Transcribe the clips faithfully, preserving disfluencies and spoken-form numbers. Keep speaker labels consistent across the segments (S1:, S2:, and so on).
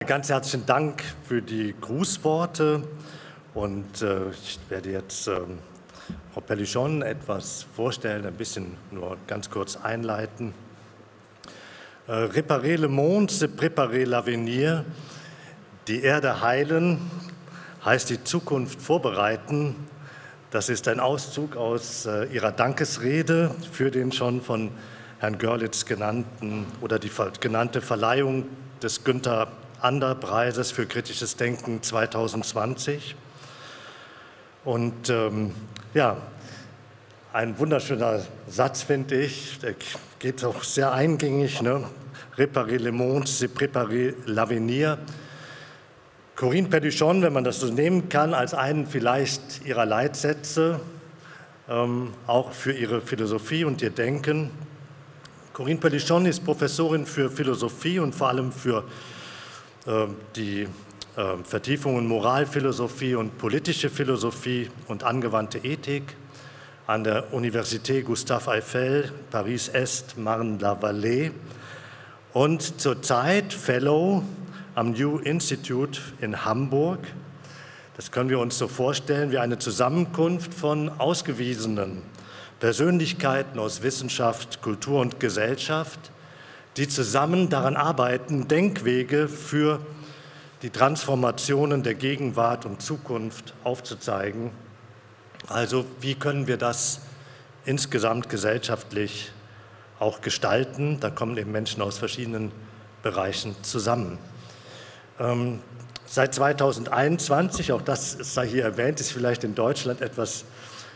S1: Ganz herzlichen Dank für die Grußworte und äh, ich werde jetzt äh, Frau Pellichon etwas vorstellen, ein bisschen nur ganz kurz einleiten. Äh, Réparer le monde, c'est préparer l'avenir. Die Erde heilen heißt die Zukunft vorbereiten. Das ist ein Auszug aus äh, ihrer Dankesrede für den schon von Herrn Görlitz genannten oder die genannte Verleihung des Günther Ander Preises für kritisches Denken zweitausendzwanzig. Und ähm, ja, ein wunderschöner Satz, finde ich, der geht auch sehr eingängig, ne? Réparer le monde, c'est préparer l'avenir. Corinne Pellichon, wenn man das so nehmen kann, als einen vielleicht ihrer Leitsätze, ähm, auch für ihre Philosophie und ihr Denken. Corinne Pellichon ist Professorin für Philosophie und vor allem für äh, die äh, Vertiefung in Moralphilosophie und politische Philosophie und angewandte Ethik an der Université Gustave Eiffel, Paris-Est, Marne-la-Vallée und zurzeit Fellow am New Institute in Hamburg. Das können wir uns so vorstellen wie eine Zusammenkunft von ausgewiesenen Persönlichkeiten aus Wissenschaft, Kultur und Gesellschaft, die zusammen daran arbeiten, Denkwege für die Transformationen der Gegenwart und Zukunft aufzuzeigen. Also wie können wir das insgesamt gesellschaftlich auch gestalten? Da kommen eben Menschen aus verschiedenen Bereichen zusammen. Ähm, seit zweitausendeinundzwanzig, auch das sei hier erwähnt, ist vielleicht in Deutschland etwas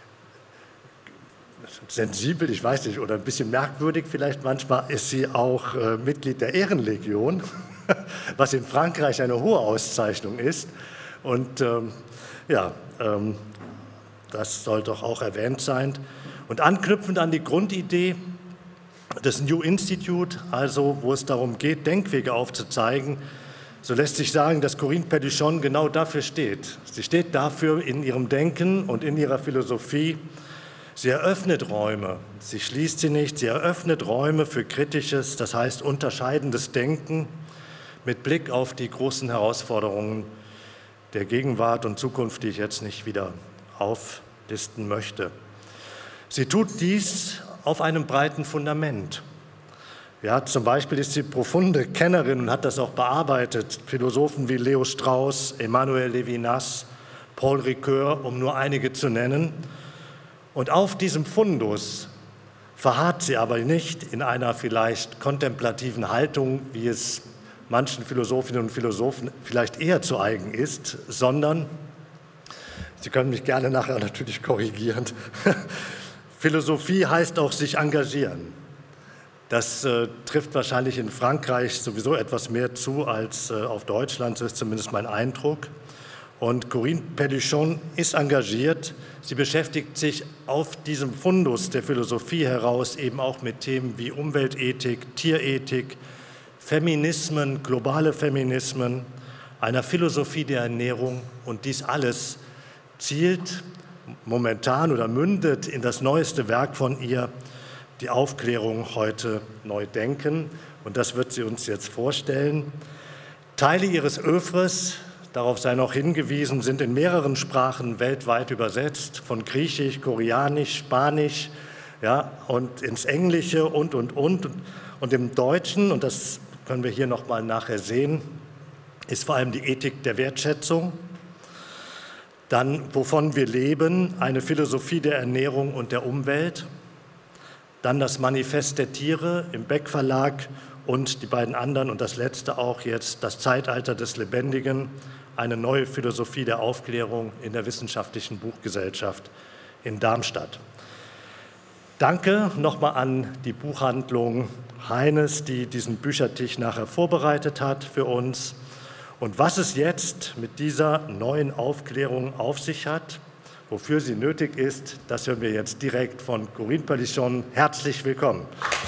S1: sensibel, ich weiß nicht, oder ein bisschen merkwürdig vielleicht manchmal, ist sie auch äh, Mitglied der Ehrenlegion, was in Frankreich eine hohe Auszeichnung ist. Und ähm, ja, ähm, das soll doch auch erwähnt sein. Und anknüpfend an die Grundidee des New Institute, also wo es darum geht, Denkwege aufzuzeigen, so lässt sich sagen, dass Corinne Pellichon genau dafür steht. Sie steht dafür in ihrem Denken und in ihrer Philosophie. Sie eröffnet Räume, sie schließt sie nicht, sie eröffnet Räume für kritisches, das heißt unterscheidendes Denken mit Blick auf die großen Herausforderungen der Gegenwart und Zukunft, die ich jetzt nicht wieder auflisten möchte. Sie tut dies auf einem breiten Fundament. Ja, zum Beispiel ist sie profunde Kennerin und hat das auch bearbeitet. Philosophen wie Leo Strauss, Emmanuel Levinas, Paul Ricoeur, um nur einige zu nennen. Und auf diesem Fundus verharrt sie aber nicht in einer vielleicht kontemplativen Haltung, wie es manchen Philosophinnen und Philosophen vielleicht eher zu eigen ist, sondern, Sie können mich gerne nachher natürlich korrigieren, Philosophie heißt auch sich engagieren. Das äh, trifft wahrscheinlich in Frankreich sowieso etwas mehr zu als äh, auf Deutschland, so ist zumindest mein Eindruck. Und Corinne Pellichon ist engagiert. Sie beschäftigt sich auf diesem Fundus der Philosophie heraus eben auch mit Themen wie Umweltethik, Tierethik, Feminismen, globale Feminismen, einer Philosophie der Ernährung. Und dies alles zielt momentan oder mündet in das neueste Werk von ihr, die Aufklärung heute neu denken. Und das wird sie uns jetzt vorstellen. Teile ihres Œuvres, darauf sei noch hingewiesen, sind in mehreren Sprachen weltweit übersetzt, von Griechisch, Koreanisch, Spanisch, ja, und ins Englische und, und, und. Und im Deutschen, und das können wir hier noch mal nachher sehen, ist vor allem die Ethik der Wertschätzung. Dann, wovon wir leben, eine Philosophie der Ernährung und der Umwelt. Dann das Manifest der Tiere im Beck Verlag und die beiden anderen und das letzte auch jetzt, das Zeitalter des Lebendigen, eine neue Philosophie der Aufklärung in der Wissenschaftlichen Buchgesellschaft in Darmstadt. Danke nochmal an die Buchhandlung Heines, die diesen Büchertisch nachher vorbereitet hat für uns. Und was es jetzt mit dieser neuen Aufklärung auf sich hat, wofür sie nötig ist, das hören wir jetzt direkt von Corinne Pellichon. Herzlich willkommen.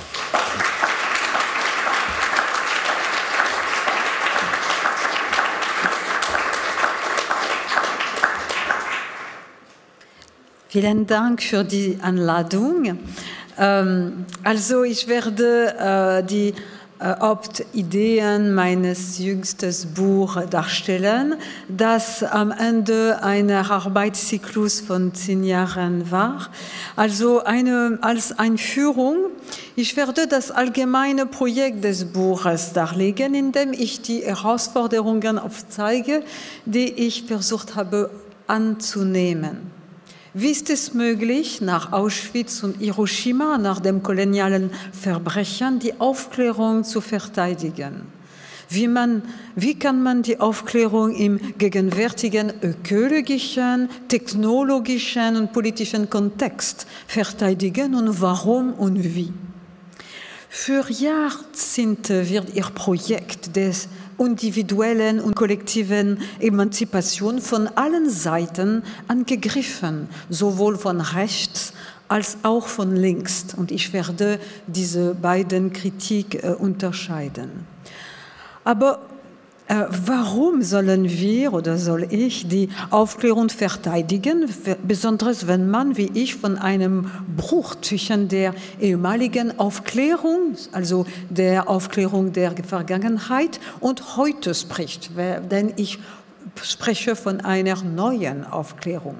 S2: Vielen Dank für die Einladung. Ähm, also ich werde äh, die Hauptideen meines jüngsten Buches darstellen, das am Ende einer Arbeitszyklus von zehn Jahren war. Also eine, als Einführung, ich werde das allgemeine Projekt des Buches darlegen, indem ich die Herausforderungen aufzeige, die ich versucht habe anzunehmen. Wie ist es möglich, nach Auschwitz und Hiroshima, nach dem kolonialen Verbrechen, die Aufklärung zu verteidigen? Wie, man, wie kann man die Aufklärung im gegenwärtigen ökologischen, technologischen und politischen Kontext verteidigen und warum und wie? Für Jahrzehnte wird Ihr Projekt des individuellen und kollektiven Emanzipation von allen Seiten angegriffen, sowohl von rechts als auch von links. Und ich werde diese beiden Kritik äh, unterscheiden. Aber äh, warum sollen wir oder soll ich die Aufklärung verteidigen, besonders wenn man, wie ich, von einem Bruch zwischen der ehemaligen Aufklärung, also der Aufklärung der Vergangenheit und heute spricht, denn ich spreche von einer neuen Aufklärung.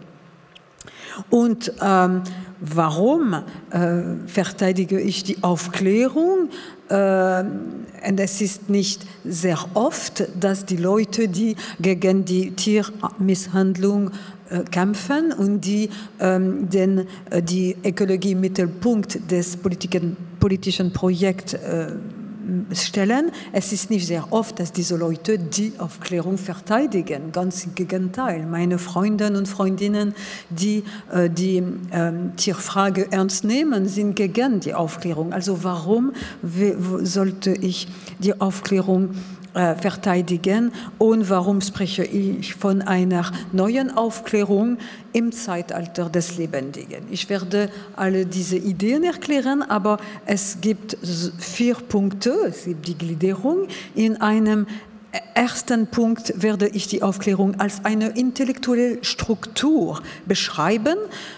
S2: Und ähm, warum äh, verteidige ich die Aufklärung? Äh, und es ist nicht sehr oft, dass die Leute, die gegen die Tiermisshandlung äh, kämpfen und die ähm, den, äh, die Ökologie im Mittelpunkt des politischen, politischen Projekts äh, stellen. Es ist nicht sehr oft, dass diese Leute die Aufklärung verteidigen. Ganz im Gegenteil. Meine Freunde und Freundinnen, die äh, die ähm, Tierfrage ernst nehmen, sind gegen die Aufklärung. Also warum sollte ich die Aufklärung äh, verteidigen und warum spreche ich von einer neuen Aufklärung im Zeitalter des Lebendigen? Ich werde alle diese Ideen erklären, aber es gibt vier Punkte, es gibt die Gliederung. In einem ersten Punkt werde ich die Aufklärung als eine intellektuelle Struktur beschreiben.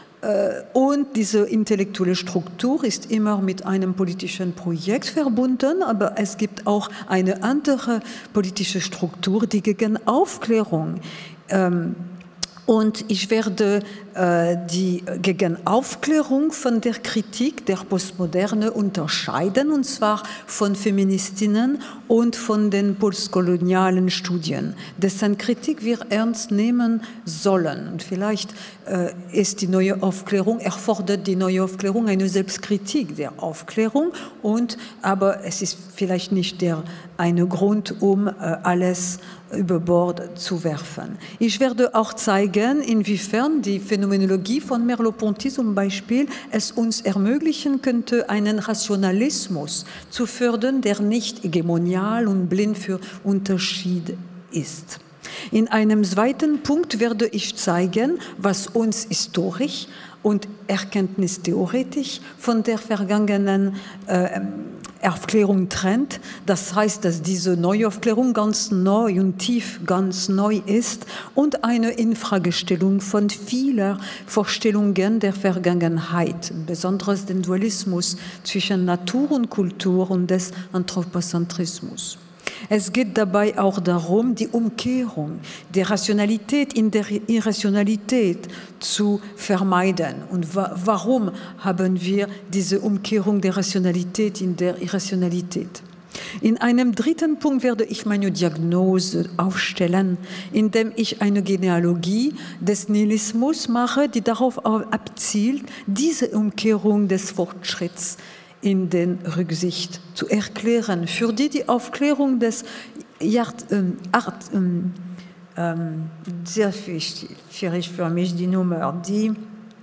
S2: Und diese intellektuelle Struktur ist immer mit einem politischen Projekt verbunden, aber es gibt auch eine andere politische Struktur, die gegen Aufklärung ähm, und ich werde äh, die gegen Aufklärung von der Kritik der Postmoderne unterscheiden, und zwar von Feministinnen und von den postkolonialen Studien, dessen Kritik wir ernst nehmen sollen. Und vielleicht äh, ist die neue Aufklärung, erfordert die neue Aufklärung eine Selbstkritik der Aufklärung, und, aber es ist vielleicht nicht der, eine Grund, um äh, alles über Bord zu werfen. Ich werde auch zeigen, inwiefern die Phänomenologie von Merleau-Ponty zum Beispiel es uns ermöglichen könnte, einen Rationalismus zu fördern, der nicht hegemonial und blind für Unterschied ist. In einem zweiten Punkt werde ich zeigen, was uns historisch und erkenntnistheoretisch von der vergangenen äh, Aufklärung trennt. Das heißt, dass diese Neuaufklärung ganz neu und tief ganz neu ist und eine Infragestellung von vielen Vorstellungen der Vergangenheit, besonders den Dualismus zwischen Natur und Kultur und des Anthropozentrismus. Es geht dabei auch darum, die Umkehrung der Rationalität in der Irrationalität zu vermeiden. Und wa warum haben wir diese Umkehrung der Rationalität in der Irrationalität? In einem dritten Punkt werde ich meine Diagnose aufstellen, indem ich eine Genealogie des Nihilismus mache, die darauf abzielt, diese Umkehrung des Fortschritts in den Rücksicht zu erklären, für die die Aufklärung des Jahr, ähm, Art, ähm, ähm, sehr schwierig für mich die Nummer, die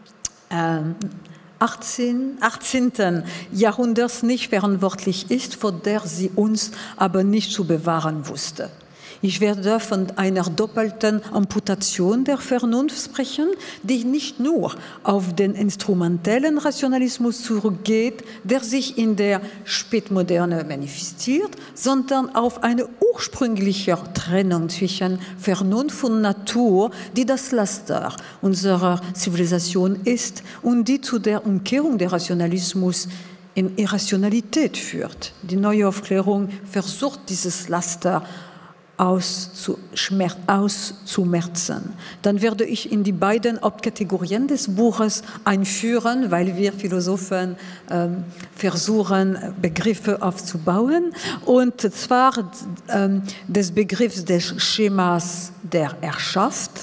S2: ähm, achtzehnten Jahrhunderts nicht verantwortlich ist, vor der sie uns aber nicht zu bewahren wusste. Ich werde von einer doppelten Amputation der Vernunft sprechen, die nicht nur auf den instrumentellen Rationalismus zurückgeht, der sich in der Spätmoderne manifestiert, sondern auf eine ursprüngliche Trennung zwischen Vernunft und Natur, die das Laster unserer Zivilisation ist und die zu der Umkehrung des Rationalismus in Irrationalität führt. Die neue Aufklärung versucht, dieses Laster auszumerzen. Dann werde ich in die beiden Hauptkategorien des Buches einführen, weil wir Philosophen ähm, versuchen, Begriffe aufzubauen. Und zwar ähm, des Begriffs des Schemas der Herrschaft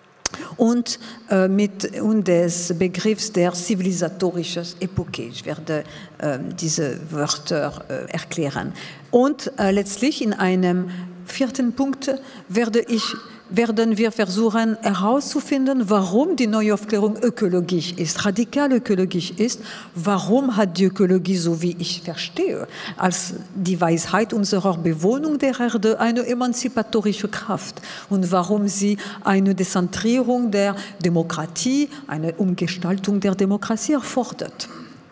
S2: und, äh, mit, und des Begriffs der zivilisatorischen Epoche. Ich werde äh, diese Wörter äh, erklären. Und äh, letztlich in einem vierten Punkt werde ich, werden wir versuchen herauszufinden, warum die Neuaufklärung ökologisch ist, radikal ökologisch ist. Warum hat die Ökologie, so wie ich verstehe, als die Weisheit unserer Bewohnung der Erde eine emanzipatorische Kraft? Und warum sie eine Dezentrierung der Demokratie, eine Umgestaltung der Demokratie erfordert?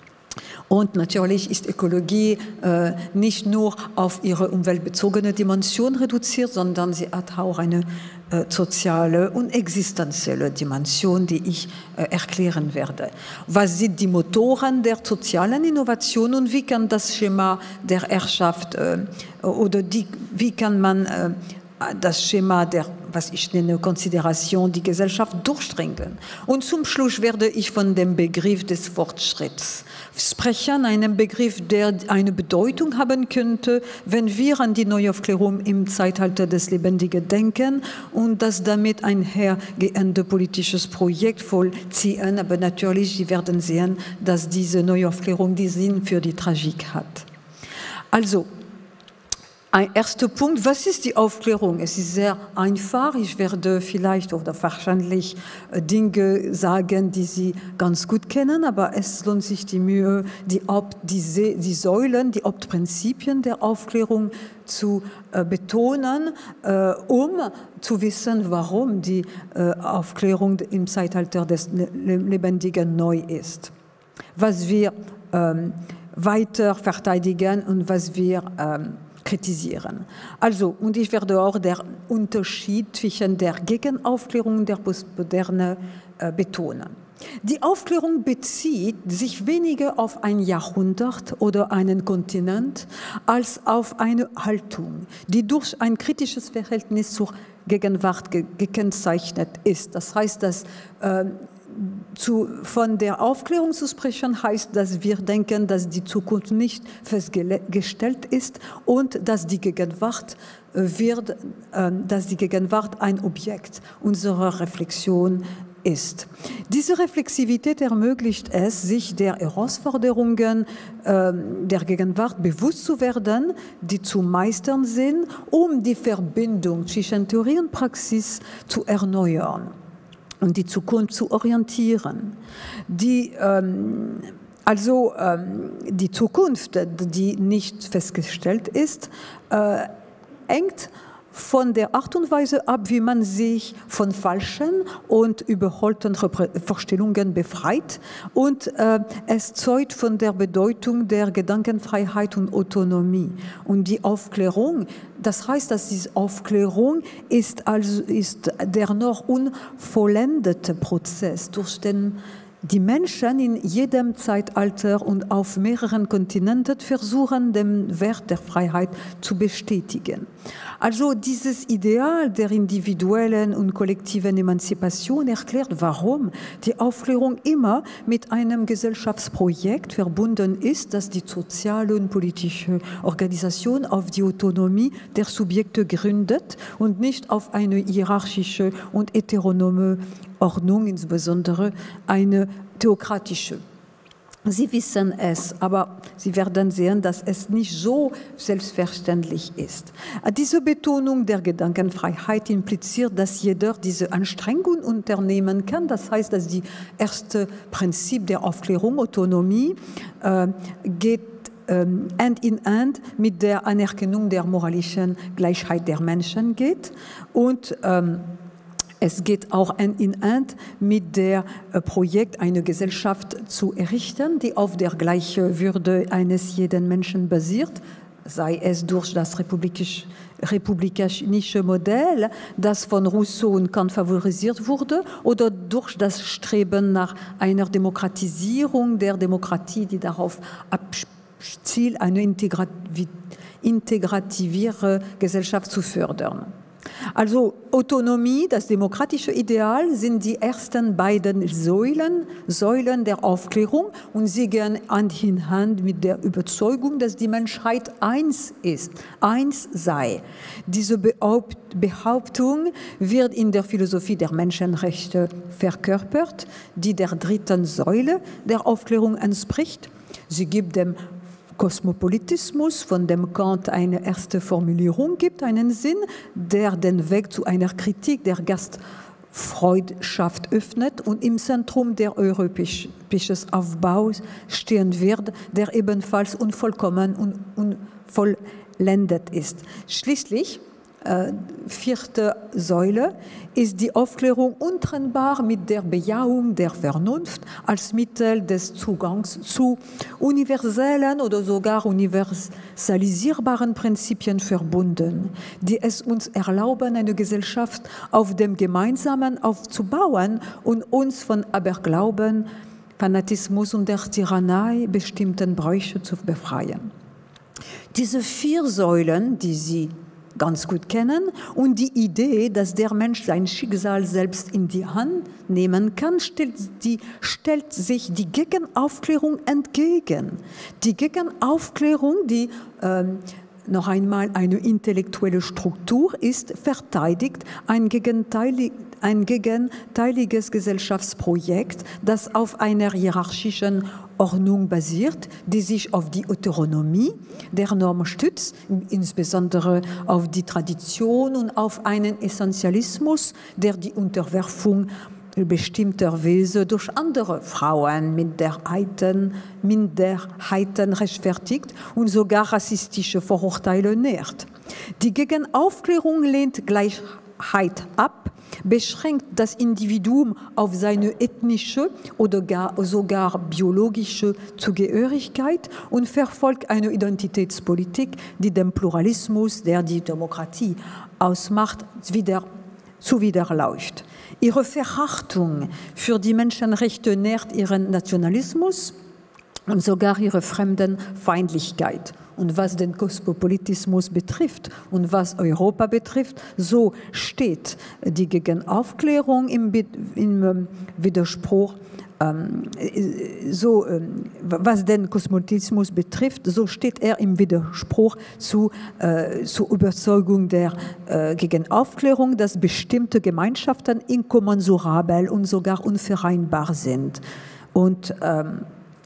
S2: Und natürlich ist Ökologie äh, nicht nur auf ihre umweltbezogene Dimension reduziert, sondern sie hat auch eine äh, soziale und existenzielle Dimension, die ich äh, erklären werde. Was sind die Motoren der sozialen Innovation und wie kann das Schema der Herrschaft äh, oder die, wie kann man äh, das Schema der, was ich nenne, Konsideration, die Gesellschaft durchdringen. Und zum Schluss werde ich von dem Begriff des Fortschritts sprechen, einem Begriff, der eine Bedeutung haben könnte, wenn wir an die Neuaufklärung im Zeitalter des Lebendigen denken und das damit einhergehende politisches Projekt vollziehen. Aber natürlich, Sie werden sehen, dass diese Neuaufklärung die Sinn für die Tragik hat. Also, ein erster Punkt, was ist die Aufklärung? Es ist sehr einfach. Ich werde vielleicht oder wahrscheinlich Dinge sagen, die Sie ganz gut kennen, aber es lohnt sich die Mühe, die, die, die Säulen, die Hauptprinzipien der Aufklärung zu äh, betonen, äh, um zu wissen, warum die äh, Aufklärung im Zeitalter des Lebendigen neu ist. Was wir ähm, weiter verteidigen und was wir ähm, kritisieren. Also, und ich werde auch den Unterschied zwischen der Gegenaufklärung und der Postmoderne äh, betonen. Die Aufklärung bezieht sich weniger auf ein Jahrhundert oder einen Kontinent als auf eine Haltung, die durch ein kritisches Verhältnis zur Gegenwart ge gekennzeichnet ist. Das heißt, dass äh, Zu, von der Aufklärung zu sprechen, heißt, dass wir denken, dass die Zukunft nicht festgestellt ist und dass die Gegenwart, wird, äh, dass die Gegenwart ein Objekt unserer Reflexion ist. Diese Reflexivität ermöglicht es, sich der Herausforderungen äh, der Gegenwart bewusst zu werden, die zu meistern sind, um die Verbindung zwischen Theorie und Praxis zu erneuern und die Zukunft zu orientieren. Die, ähm, also ähm, die Zukunft, die nicht festgestellt ist, äh, hängt von der Art und Weise ab, wie man sich von falschen und überholten Vorstellungen befreit. Und äh, es zeugt von der Bedeutung der Gedankenfreiheit und Autonomie. Und die Aufklärung, das heißt, dass diese Aufklärung ist, also, ist der noch unvollendete Prozess, durch den die Menschen in jedem Zeitalter und auf mehreren Kontinenten versuchen, den Wert der Freiheit zu bestätigen. Also dieses Ideal der individuellen und kollektiven Emanzipation erklärt, warum die Aufklärung immer mit einem Gesellschaftsprojekt verbunden ist, das die soziale und politische Organisation auf die Autonomie der Subjekte gründet und nicht auf eine hierarchische und heteronome Ordnung, insbesondere eine theokratische. Sie wissen es, aber Sie werden sehen, dass es nicht so selbstverständlich ist. Diese Betonung der Gedankenfreiheit impliziert, dass jeder diese Anstrengung unternehmen kann. Das heißt, dass das erste Prinzip der Aufklärung, Autonomie, äh, geht ähm, Hand in Hand mit der Anerkennung der moralischen Gleichheit der Menschen geht und ähm, es geht auch Hand in Hand mit dem Projekt, eine Gesellschaft zu errichten, die auf der gleichen Würde eines jeden Menschen basiert, sei es durch das republikisch, republikanische Modell, das von Rousseau und Kant favorisiert wurde, oder durch das Streben nach einer Demokratisierung der Demokratie, die darauf abzielt, eine integrativere Gesellschaft zu fördern. Also Autonomie, das demokratische Ideal, sind die ersten beiden Säulen, Säulen der Aufklärung, und sie gehen Hand in Hand mit der Überzeugung, dass die Menschheit eins ist, eins sei. Diese Behauptung wird in der Philosophie der Menschenrechte verkörpert, die der dritten Säule der Aufklärung entspricht. Sie gibt dem Kosmopolitismus, von dem Kant eine erste Formulierung gibt, einen Sinn, der den Weg zu einer Kritik der Gastfreundschaft öffnet und im Zentrum der europäischen Aufbaus stehen wird, der ebenfalls unvollkommen und unvollendet ist. Schließlich, äh, vierte Säule, ist die Aufklärung untrennbar mit der Bejahung der Vernunft als Mittel des Zugangs zu universellen oder sogar universalisierbaren Prinzipien verbunden, die es uns erlauben, eine Gesellschaft auf dem Gemeinsamen aufzubauen und uns von Aberglauben, Fanatismus und der Tyrannei bestimmten Bräuche zu befreien. Diese vier Säulen, die Sie ganz gut kennen, und die Idee, dass der Mensch sein Schicksal selbst in die Hand nehmen kann, stellt, die, stellt sich die Gegenaufklärung entgegen. Die Gegenaufklärung, die ähm, noch einmal eine intellektuelle Struktur ist, verteidigt ein gegenteilig, ein gegenteiliges Gesellschaftsprojekt, das auf einer hierarchischen Ordnung basiert, die sich auf die Autonomie der Norm stützt, insbesondere auf die Tradition und auf einen Essentialismus, der die Unterwerfung bestimmter Wesen durch andere Frauen Minderheiten, Minderheiten rechtfertigt und sogar rassistische Vorurteile nährt. Die Gegenaufklärung lehnt Gleichheit ab, beschränkt das Individuum auf seine ethnische oder gar, sogar biologische Zugehörigkeit und verfolgt eine Identitätspolitik, die dem Pluralismus, der die Demokratie ausmacht, wieder zuwiderläuft. Ihre Verachtung für die Menschenrechte nährt ihren Nationalismus und sogar ihre Fremdenfeindlichkeit. Und was den Kosmopolitismus betrifft und was Europa betrifft, so steht die Gegenaufklärung im, im Widerspruch, ähm, so, ähm, was den Kosmopolitismus betrifft, so steht er im Widerspruch zu, äh, zur Überzeugung der äh, Gegenaufklärung, dass bestimmte Gemeinschaften inkommensurabel und sogar unvereinbar sind. Und ähm,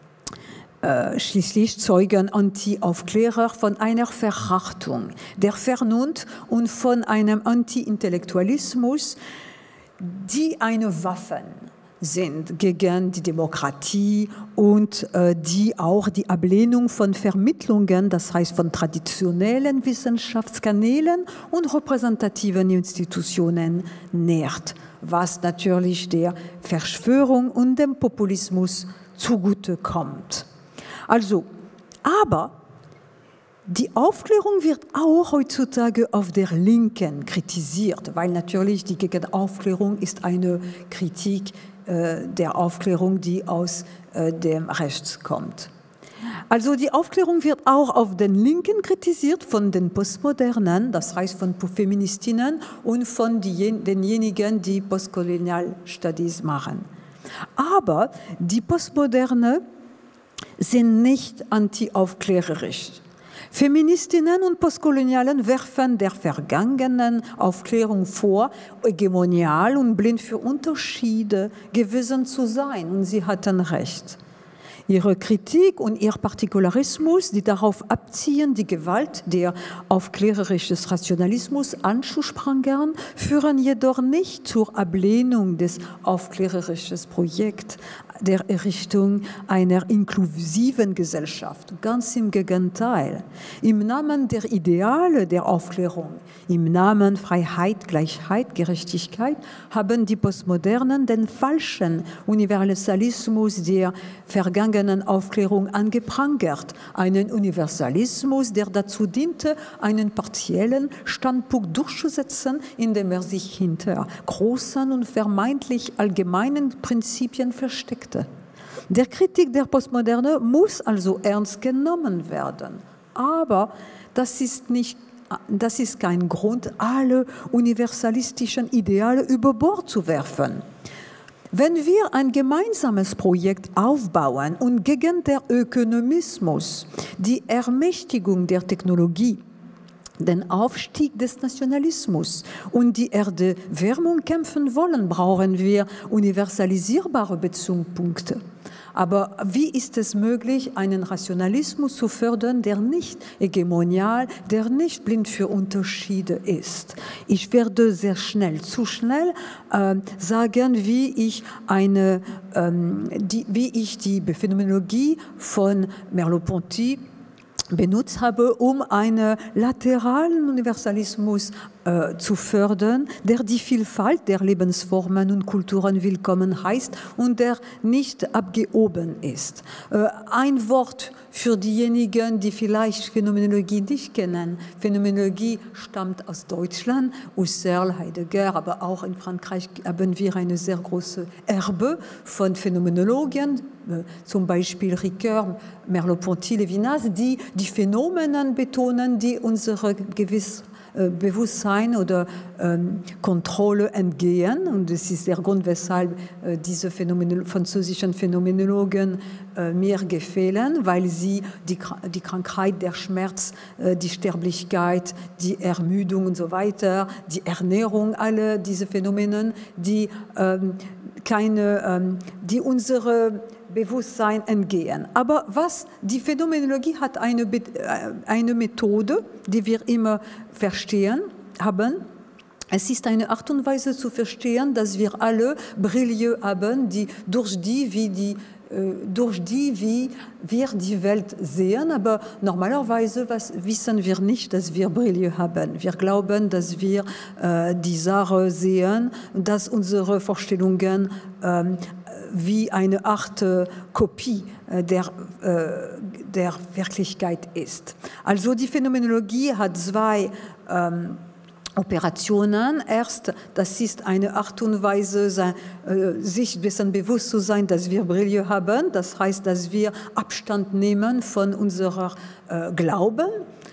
S2: Schließlich zeugen Anti-Aufklärer von einer Verachtung der Vernunft und von einem Anti-Intellektualismus, die eine Waffe sind gegen die Demokratie und äh, die auch die Ablehnung von Vermittlungen, das heißt von traditionellen Wissenschaftskanälen und repräsentativen Institutionen nährt, was natürlich der Verschwörung und dem Populismus zugutekommt. Also, aber die Aufklärung wird auch heutzutage auf der Linken kritisiert, weil natürlich die Gegenaufklärung ist eine Kritik äh, der Aufklärung, die aus äh, dem Rechts kommt. Also die Aufklärung wird auch auf den Linken kritisiert von den Postmodernen, das heißt von Feministinnen und von die, denjenigen, die Postkolonial Studies machen. Aber die Postmoderne sind nicht anti-aufklärerisch. Feministinnen und Postkolonialen werfen der vergangenen Aufklärung vor, hegemonial und blind für Unterschiede gewesen zu sein. Und sie hatten recht. Ihre Kritik und ihr Partikularismus, die darauf abzielen, die Gewalt der aufklärerisches Rationalismus anzuprangern, führen jedoch nicht zur Ablehnung des aufklärerischen Projekts der Errichtung einer inklusiven Gesellschaft. Ganz im Gegenteil. Im Namen der Ideale der Aufklärung, im Namen Freiheit, Gleichheit, Gerechtigkeit, haben die Postmodernen den falschen Universalismus der vergangenen modernen Aufklärung angeprangert. Einen Universalismus, der dazu diente, einen partiellen Standpunkt durchzusetzen, indem er sich hinter großen und vermeintlich allgemeinen Prinzipien versteckte. Der Kritik der Postmoderne muss also ernst genommen werden. Aber das ist, nicht, das ist kein Grund, alle universalistischen Ideale über Bord zu werfen. Wenn wir ein gemeinsames Projekt aufbauen und gegen den Ökonomismus, die Ermächtigung der Technologie, den Aufstieg des Nationalismus und die Erderwärmung kämpfen wollen, brauchen wir universalisierbare Bezugspunkte. Aber wie ist es möglich, einen Rationalismus zu fördern, der nicht hegemonial, der nicht blind für Unterschiede ist? Ich werde sehr schnell, zu schnell äh, sagen, wie ich, eine, ähm, die, wie ich die Phänomenologie von Merleau-Ponty benutzt habe, um einen lateralen Universalismus äh, zu fördern, der die Vielfalt der Lebensformen und Kulturen willkommen heißt und der nicht abgehoben ist. Äh, ein Wort für diejenigen, die vielleicht Phänomenologie nicht kennen. Phänomenologie stammt aus Deutschland, Husserl, Heidegger, aber auch in Frankreich haben wir eine sehr große Erbe von Phänomenologen, zum Beispiel Ricoeur, Merleau-Ponty, Levinas, die die Phänomene betonen, die unsere gewiss Bewusstsein oder ähm, Kontrolle entgehen. Und das ist der Grund, weshalb äh, diese Phänomen französischen Phänomenologen äh, mir gefallen, weil sie die, die Krankheit, der Schmerz, äh, die Sterblichkeit, die Ermüdung und so weiter, die Ernährung, alle diese Phänomene, die, ähm, keine, ähm, die unsere Bewusstsein entgehen. Aber was die Phänomenologie hat eine, eine Methode, die wir immer verstehen haben. Es ist eine Art und Weise zu verstehen, dass wir alle Brille haben, die durch die, wie die durch die, wie wir die Welt sehen, aber normalerweise was, wissen wir nicht, dass wir Brille haben. Wir glauben, dass wir äh, die Sache sehen, dass unsere Vorstellungen äh, wie eine Art äh, Kopie äh, der, äh, der Wirklichkeit ist. Also die Phänomenologie hat zwei ähm, Operationen. Erst, das ist eine Art und Weise, sich dessen bewusst zu sein, dass wir Brille haben. Das heißt, dass wir Abstand nehmen von unserem äh, Glauben.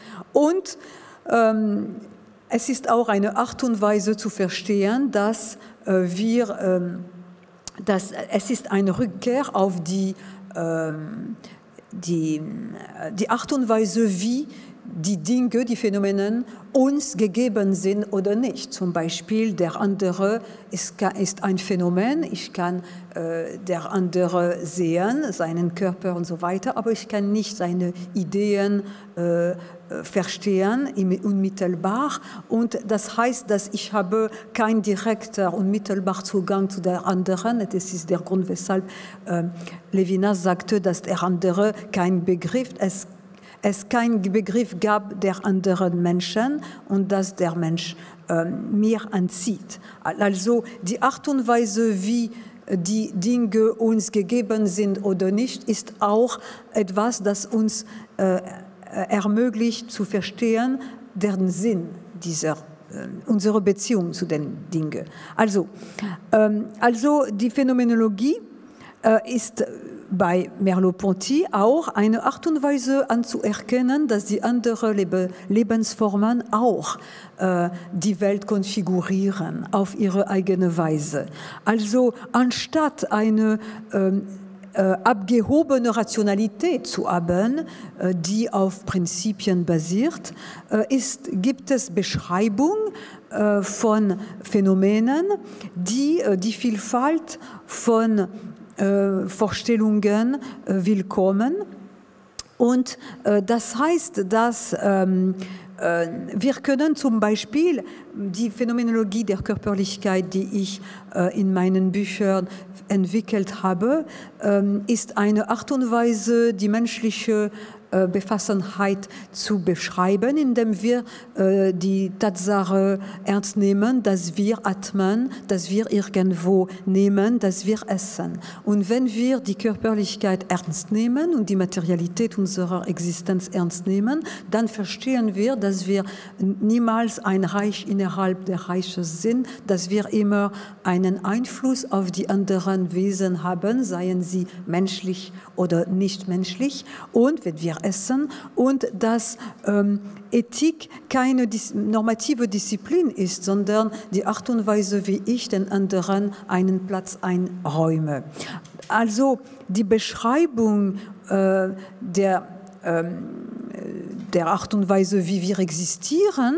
S2: Und ähm, es ist auch eine Art und Weise zu verstehen, dass äh, wir, ähm, dass es ist eine Rückkehr auf die, ähm, die, die Art und Weise, wie die Dinge, die Phänomene uns gegeben sind oder nicht. Zum Beispiel der andere ist, ist ein Phänomen, ich kann äh, der andere sehen, seinen Körper und so weiter, aber ich kann nicht seine Ideen äh, verstehen unmittelbar. Und das heißt, dass ich habe keinen direkten unmittelbaren Zugang zu der anderen. Das ist der Grund, weshalb äh, Levinas sagte, dass der andere kein Begriff ist. Es keinen Begriff gab der anderen Menschen und dass der Mensch äh, mir anzieht. Also die Art und Weise, wie die Dinge uns gegeben sind oder nicht, ist auch etwas, das uns äh, ermöglicht zu verstehen, den Sinn dieser äh, unsere Beziehung zu den Dingen. Also, ähm, also die Phänomenologie äh, ist bei Merleau-Ponty auch eine Art und Weise anzuerkennen, dass die anderen Lebe Lebensformen auch äh, die Welt konfigurieren auf ihre eigene Weise. Also anstatt eine ähm, äh, abgehobene Rationalität zu haben, äh, die auf Prinzipien basiert, äh, ist, gibt es Beschreibungen äh, von Phänomenen, die äh, die Vielfalt von Vorstellungen willkommen. Und äh, das heißt, dass ähm, äh, wir können zum Beispiel die Phänomenologie der Körperlichkeit, die ich äh, in meinen Büchern entwickelt habe, äh, ist eine Art und Weise, die menschliche äh, Besessenheit zu beschreiben, indem wir äh, die Tatsache ernst nehmen, dass wir atmen, dass wir irgendwo nehmen, dass wir essen. Und wenn wir die Körperlichkeit ernst nehmen und die Materialität unserer Existenz ernst nehmen, dann verstehen wir, dass wir niemals ein Reich innerhalb der Reiches sind, dass wir immer einen Einfluss auf die anderen Wesen haben, seien sie menschlich oder nicht menschlich, und wenn wir essen, und dass ähm, Ethik keine dis- normative Disziplin ist, sondern die Art und Weise, wie ich den anderen einen Platz einräume. Also die Beschreibung äh, der, ähm, der Art und Weise, wie wir existieren,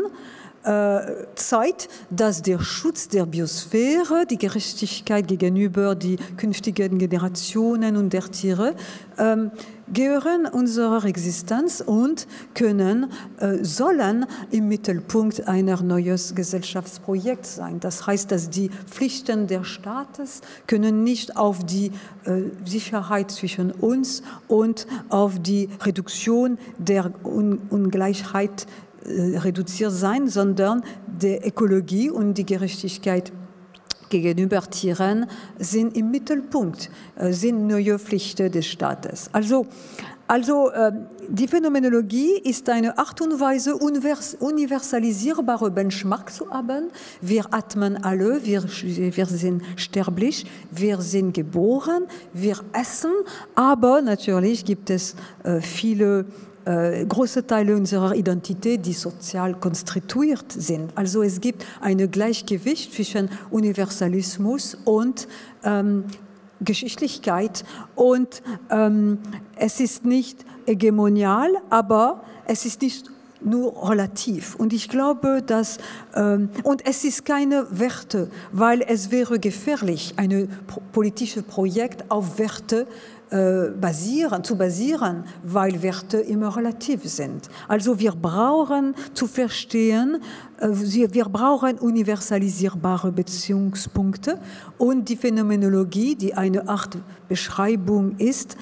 S2: Äh, zeigt, dass der Schutz der Biosphäre, die Gerechtigkeit gegenüber den künftigen Generationen und der Tiere ähm, gehören unserer Existenz und können, äh, sollen im Mittelpunkt einer neues Gesellschaftsprojekts sein. Das heißt, dass die Pflichten des Staates können nicht auf die äh, Sicherheit zwischen uns und auf die Reduktion der Un- Ungleichheit reduziert sein, sondern die Ökologie und die Gerechtigkeit gegenüber Tieren sind im Mittelpunkt, sind neue Pflichten des Staates. Also, also die Phänomenologie ist eine Art und Weise, universalisierbare Benchmark zu haben. Wir atmen alle, wir, wir sind sterblich, wir sind geboren, wir essen, aber natürlich gibt es viele Äh, große Teile unserer Identität, die sozial konstituiert sind. Also es gibt ein Gleichgewicht zwischen Universalismus und ähm, Geschichtlichkeit, und ähm, es ist nicht hegemonial, aber es ist nicht nur relativ. Und ich glaube, dass, ähm, und es ist keine Werte, weil es wäre gefährlich, ein politisches Projekt auf Werte Basieren, zu basieren, weil Werte immer relativ sind. Also wir brauchen zu verstehen, wir brauchen universalisierbare Beziehungspunkte, und die Phänomenologie, die eine Art Beschreibung ist,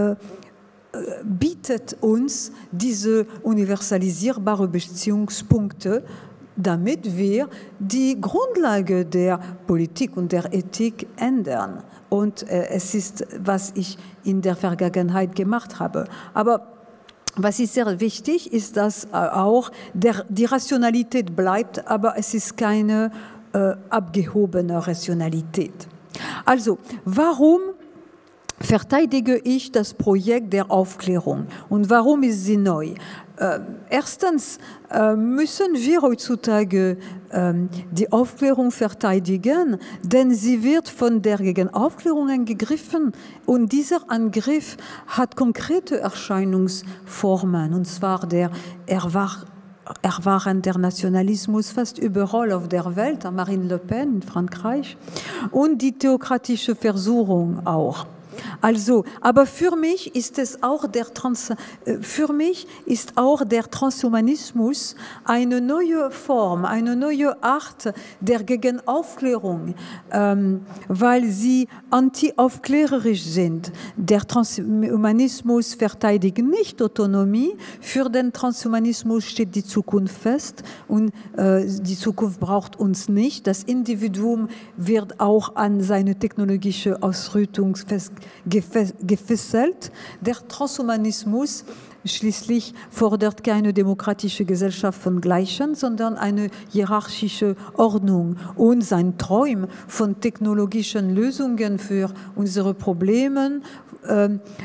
S2: bietet uns diese universalisierbaren Beziehungspunkte, damit wir die Grundlage der Politik und der Ethik ändern. Und äh, es ist, was ich in der Vergangenheit gemacht habe. Aber was ist sehr wichtig, ist, dass äh, auch der, die Rationalität bleibt, aber es ist keine äh, abgehobene Rationalität. Also, warum verteidige ich das Projekt der Aufklärung und warum ist sie neu? Äh, erstens äh, müssen wir heutzutage äh, die Aufklärung verteidigen, denn sie wird von der Gegenaufklärung angegriffen, und dieser Angriff hat konkrete Erscheinungsformen, und zwar der Erwach Erwachen der Nationalismus fast überall auf der Welt, Marine Le Pen in Frankreich, und die theokratische Versuchung auch. Also, aber für mich ist es auch der Trans, für mich ist auch der Transhumanismus eine neue Form, eine neue Art der Gegenaufklärung, ähm, weil sie anti-aufklärerisch sind. Der Transhumanismus verteidigt nicht Autonomie. Für den Transhumanismus steht die Zukunft fest, und äh, die Zukunft braucht uns nicht. Das Individuum wird auch an seine technologische Ausrüstung fest gefesselt. Der Transhumanismus schließlich fordert keine demokratische Gesellschaft von Gleichen, sondern eine hierarchische Ordnung. Und sein Traum von technologischen Lösungen für unsere Probleme äh,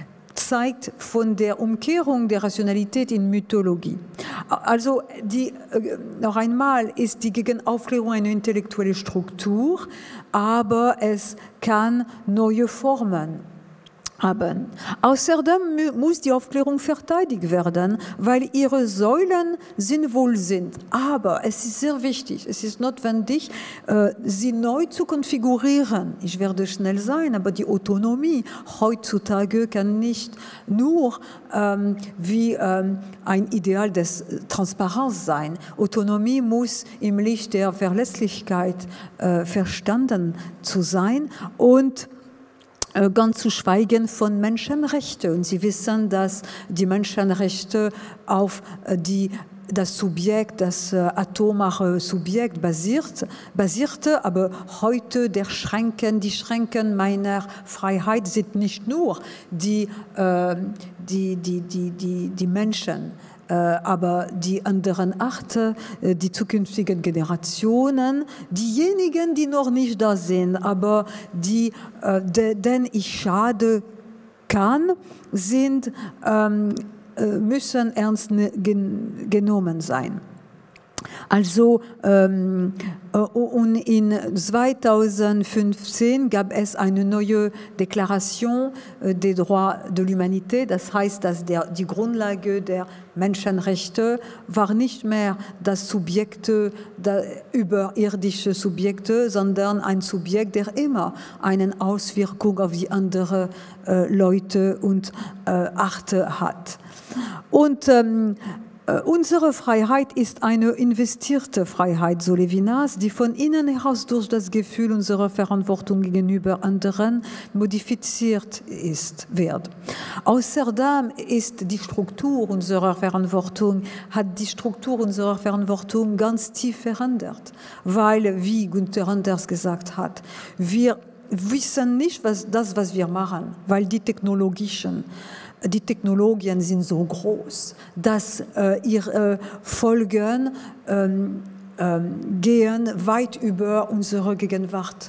S2: zeigt von der Umkehrung der Rationalität in Mythologie. Also die, noch einmal ist die Gegenaufklärung eine intellektuelle Struktur, aber es kann neue Formen haben. Außerdem muss die Aufklärung verteidigt werden, weil ihre Säulen sinnvoll sind. Aber es ist sehr wichtig, es ist notwendig, sie neu zu konfigurieren. Ich werde schnell sein, aber die Autonomie heutzutage kann nicht nur ähm, wie ähm, ein Ideal des Transparenz sein. Autonomie muss im Licht der Verlässlichkeit äh, verstanden zu sein, und ganz zu schweigen von Menschenrechten. Und Sie wissen, dass die Menschenrechte auf die das Subjekt, das äh, atomare Subjekt basiert, basierte, aber heute der Schränken, die Schränken meiner Freiheit sind nicht nur die, äh, die, die, die, die, die Menschen, äh, aber die anderen Arten, äh, die zukünftigen Generationen, diejenigen, die noch nicht da sind, aber die, äh, de, denen ich schade kann, sind ähm, müssen ernst gen genommen sein. Also ähm, und in zweitausendfünfzehn gab es eine neue Deklaration des Droits de l'Humanité, das heißt, dass der, die Grundlage der Menschenrechte war nicht mehr das Subjekt, das überirdische Subjekt, sondern ein Subjekt, der immer eine Auswirkung auf die anderen äh, Leute und äh, Arten hat. Und ähm, unsere Freiheit ist eine investierte Freiheit, so Levinas, die von innen heraus durch das Gefühl unserer Verantwortung gegenüber anderen modifiziert ist, wird. Außerdem ist die Struktur unserer Verantwortung, hat die Struktur unserer Verantwortung ganz tief verändert, weil, wie Günther Anders gesagt hat, wir wissen nicht, was das, was wir machen, weil die technologischen Die Technologien sind so groß, dass äh, ihre Folgen ähm, ähm, gehen weit über unsere Gegenwart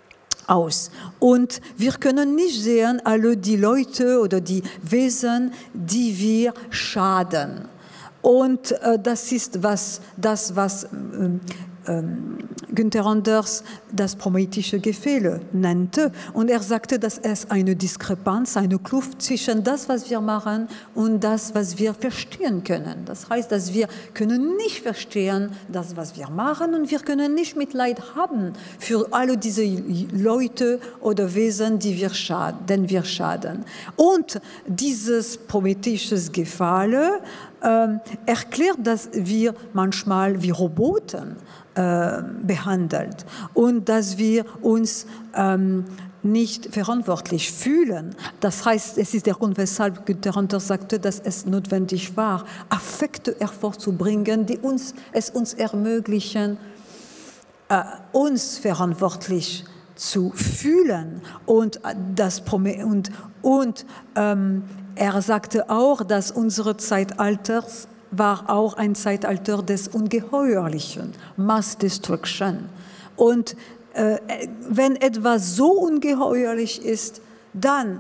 S2: aus. Und wir können nicht sehen, alle die Leute oder die Wesen, die wir schaden. Und äh, das ist was, das, was ähm, ähm, Günther Anders das prometheische Gefälle nannte. Und er sagte, dass es eine Diskrepanz, eine Kluft zwischen das, was wir machen und das, was wir verstehen können. Das heißt, dass wir können nicht verstehen, das, was wir machen, und wir können nicht Mitleid haben für alle diese Leute oder Wesen, die wir schaden, denen wir schaden. Und dieses prometheische Gefälle äh, erklärt, dass wir manchmal wie Roboter behandelt und dass wir uns ähm, nicht verantwortlich fühlen. Das heißt, es ist der Grund, weshalb Günther Anders sagte, dass es notwendig war, Affekte hervorzubringen, die uns, es uns ermöglichen, äh, uns verantwortlich zu fühlen. Und, das, und, und ähm, er sagte auch, dass unsere Zeitalters war auch ein Zeitalter des Ungeheuerlichen, Mass Destruction. Und äh, wenn etwas so ungeheuerlich ist, dann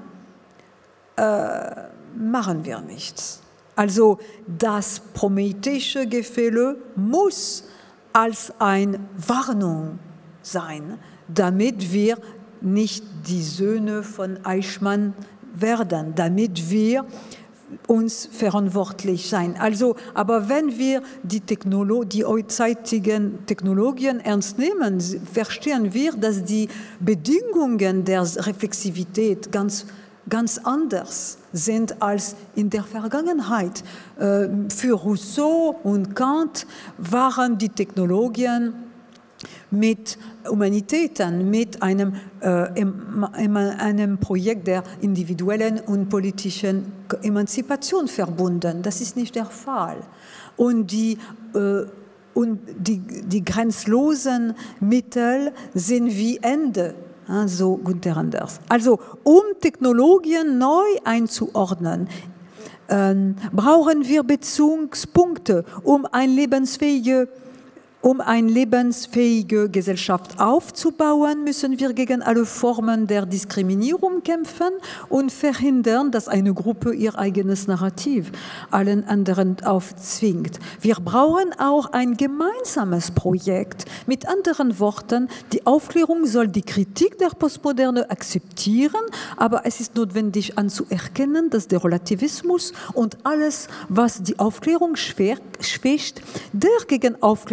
S2: äh, machen wir nichts. Also das prometheische Gefälle muss als eine Warnung sein, damit wir nicht die Söhne von Eichmann werden, damit wir uns verantwortlich sein. Also, aber wenn wir die, Technolo die heutigen Technologien ernst nehmen, verstehen wir, dass die Bedingungen der Reflexivität ganz, ganz anders sind als in der Vergangenheit. Für Rousseau und Kant waren die Technologien mit Humanitäten, mit einem, äh, einem Projekt der individuellen und politischen Emanzipation verbunden. Das ist nicht der Fall. Und die, äh, und die, die grenzlosen Mittel sind wie Ende, so Günther Anders. Also um Technologien neu einzuordnen, äh, brauchen wir Bezugspunkte, um ein lebensfähiges Um eine lebensfähige Gesellschaft aufzubauen, müssen wir gegen alle Formen der Diskriminierung kämpfen und verhindern, dass eine Gruppe ihr eigenes Narrativ allen anderen aufzwingt. Wir brauchen auch ein gemeinsames Projekt. Mit anderen Worten, die Aufklärung soll die Kritik der Postmoderne akzeptieren, aber es ist notwendig anzuerkennen, dass der Relativismus und alles, was die Aufklärung schwächt, der gegen Aufklärung zu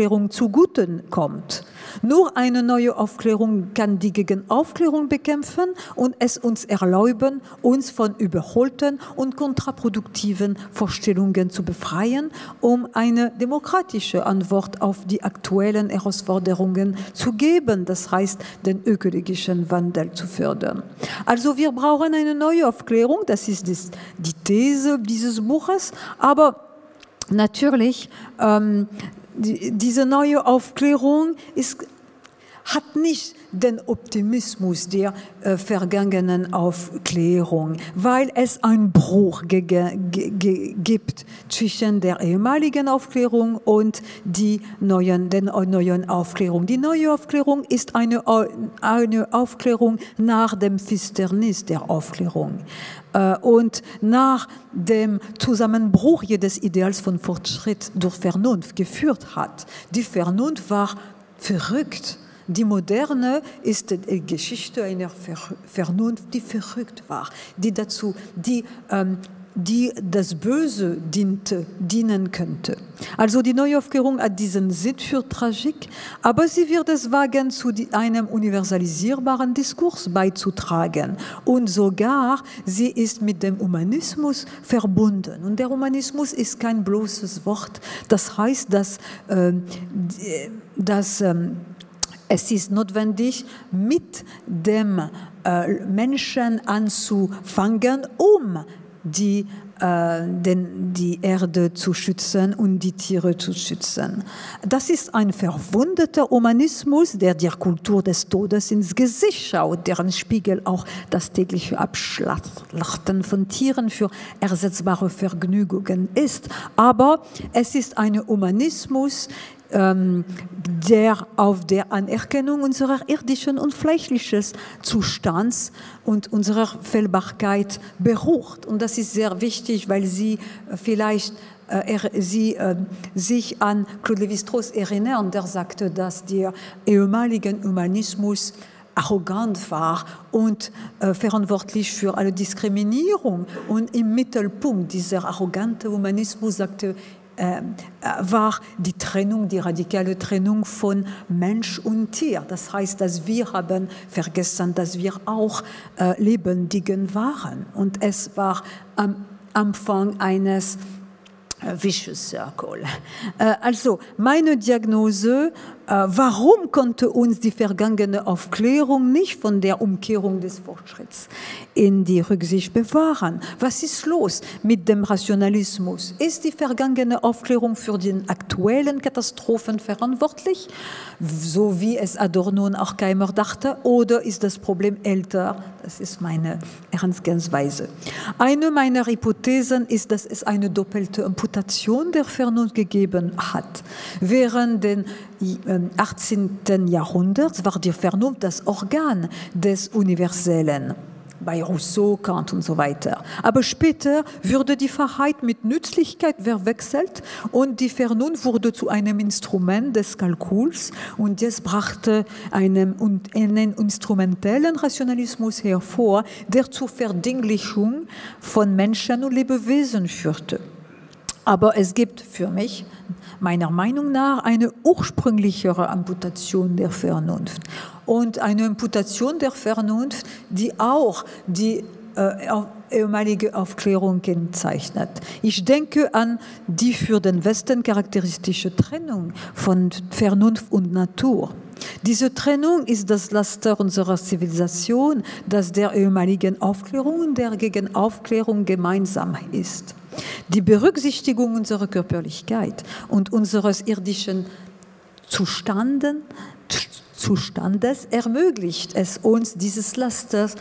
S2: zugute kommt. Nur eine neue Aufklärung kann die Gegenaufklärung bekämpfen und es uns erlauben, uns von überholten und kontraproduktiven Vorstellungen zu befreien, um eine demokratische Antwort auf die aktuellen Herausforderungen zu geben, das heißt, den ökologischen Wandel zu fördern. Also wir brauchen eine neue Aufklärung, das ist die These dieses Buches, aber natürlich, ähm, die, diese neue Aufklärung ist, hat nicht den Optimismus der äh, vergangenen Aufklärung, weil es einen Bruch ge ge ge gibt zwischen der ehemaligen Aufklärung und die neuen, den neuen Aufklärung. Die neue Aufklärung ist eine, eine Aufklärung nach dem Finsternis der Aufklärung. Und nach dem Zusammenbruch jedes Ideals von Fortschritt durch Vernunft geführt hat. Die Vernunft war verrückt. Die Moderne ist die Geschichte einer Vernunft, die verrückt war, die dazu, die, ähm, die das Böse diente, dienen könnte. Also die Neuaufklärung hat diesen Sinn für Tragik, aber sie wird es wagen, zu einem universalisierbaren Diskurs beizutragen. Und sogar, sie ist mit dem Humanismus verbunden. Und der Humanismus ist kein bloßes Wort. Das heißt, dass, äh, dass äh, es ist notwendig, mit dem äh, Menschen anzufangen, um die, äh, den, die Erde zu schützen und die Tiere zu schützen. Das ist ein verwundeter Humanismus, der der Kultur des Todes ins Gesicht schaut, deren Spiegel auch das tägliche Abschlachten von Tieren für ersetzbare Vergnügungen ist. Aber es ist ein Humanismus, der auf der Anerkennung unserer irdischen und fleischlichen Zustands und unserer Fehlbarkeit beruht. Und das ist sehr wichtig, weil sie vielleicht äh, er, sie äh, sich an Claude Lévi-Strauss erinnern, der sagte, dass der ehemalige Humanismus arrogant war und äh, verantwortlich für alle Diskriminierung. Und im Mittelpunkt dieser arrogante Humanismus sagte, Äh, war die Trennung, die radikale Trennung von Mensch und Tier. Das heißt, dass wir haben vergessen, dass wir auch äh, Lebendigen waren. Und es war am Anfang eines äh, Vicious Circle. Äh, also, meine Diagnose, äh, warum konnte uns die vergangene Aufklärung nicht von der Umkehrung des Fortschritts in die Rücksicht bewahren? Was ist los mit dem Rationalismus? Ist die vergangene Aufklärung für die aktuellen Katastrophen verantwortlich, so wie es Adorno und Horkheimer dachte, oder ist das Problem älter? Das ist meine Herangehensweise. Eine meiner Hypothesen ist, dass es eine doppelte Amputation der Vernunft gegeben hat. Während den achtzehnten Jahrhunderts war die Vernunft das Organ des Universellen. Bei Rousseau, Kant und so weiter. Aber später wurde die Wahrheit mit Nützlichkeit verwechselt und die Vernunft wurde zu einem Instrument des Kalkuls und das brachte einen, einen instrumentellen Rationalismus hervor, der zur Verdinglichung von Menschen und Lebewesen führte. Aber es gibt für mich, meiner Meinung nach, eine ursprünglichere Amputation der Vernunft. Und eine Amputation der Vernunft, die auch die äh, ehemalige Aufklärung kennzeichnet. Ich denke an die für den Westen charakteristische Trennung von Vernunft und Natur. Diese Trennung ist das Laster unserer Zivilisation, das der ehemaligen Aufklärung und der Gegenaufklärung gemeinsam ist. Die Berücksichtigung unserer Körperlichkeit und unseres irdischen Zustanden, Zustandes ermöglicht es uns, dieses Lasters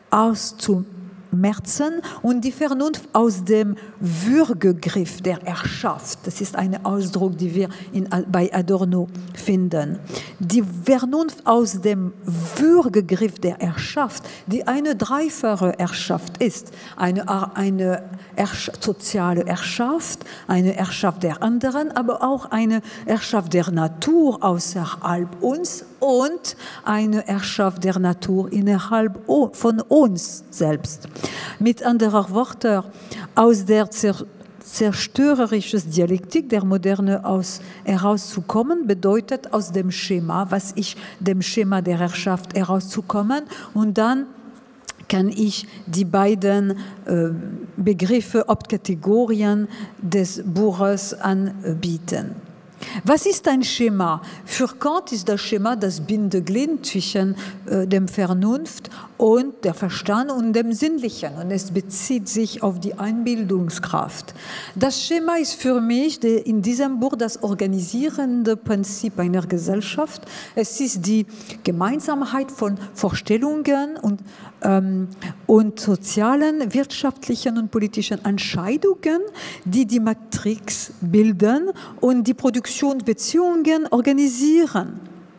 S2: auszumerzen und die Vernunft aus dem Würgegriff der Herrschaft, das ist ein Ausdruck, den wir in, bei Adorno finden, die Vernunft aus dem Würgegriff der Herrschaft, die eine dreifache Herrschaft ist, eine, eine Herrsch- soziale Herrschaft, eine Herrschaft der anderen, aber auch eine Herrschaft der Natur außerhalb uns und eine Herrschaft der Natur innerhalb von uns selbst. Mit anderen Worten, aus der zerstörerisches Dialektik der Moderne aus, herauszukommen, bedeutet aus dem Schema, was ich dem Schema der Herrschaft herauszukommen, und dann kann ich die beiden äh, Begriffe, Hauptkategorien des Buches anbieten. Was ist ein Schema? Für Kant ist das Schema das Bindeglied zwischen äh, dem Vernunft und der Verstand und dem Sinnlichen. Und es bezieht sich auf die Einbildungskraft. Das Schema ist für mich die, in diesem Buch das organisierende Prinzip einer Gesellschaft. Es ist die Gemeinsamkeit von Vorstellungen und, ähm, und sozialen, wirtschaftlichen und politischen Entscheidungen, die die Matrix bilden und die Produktionsbeziehungen organisieren.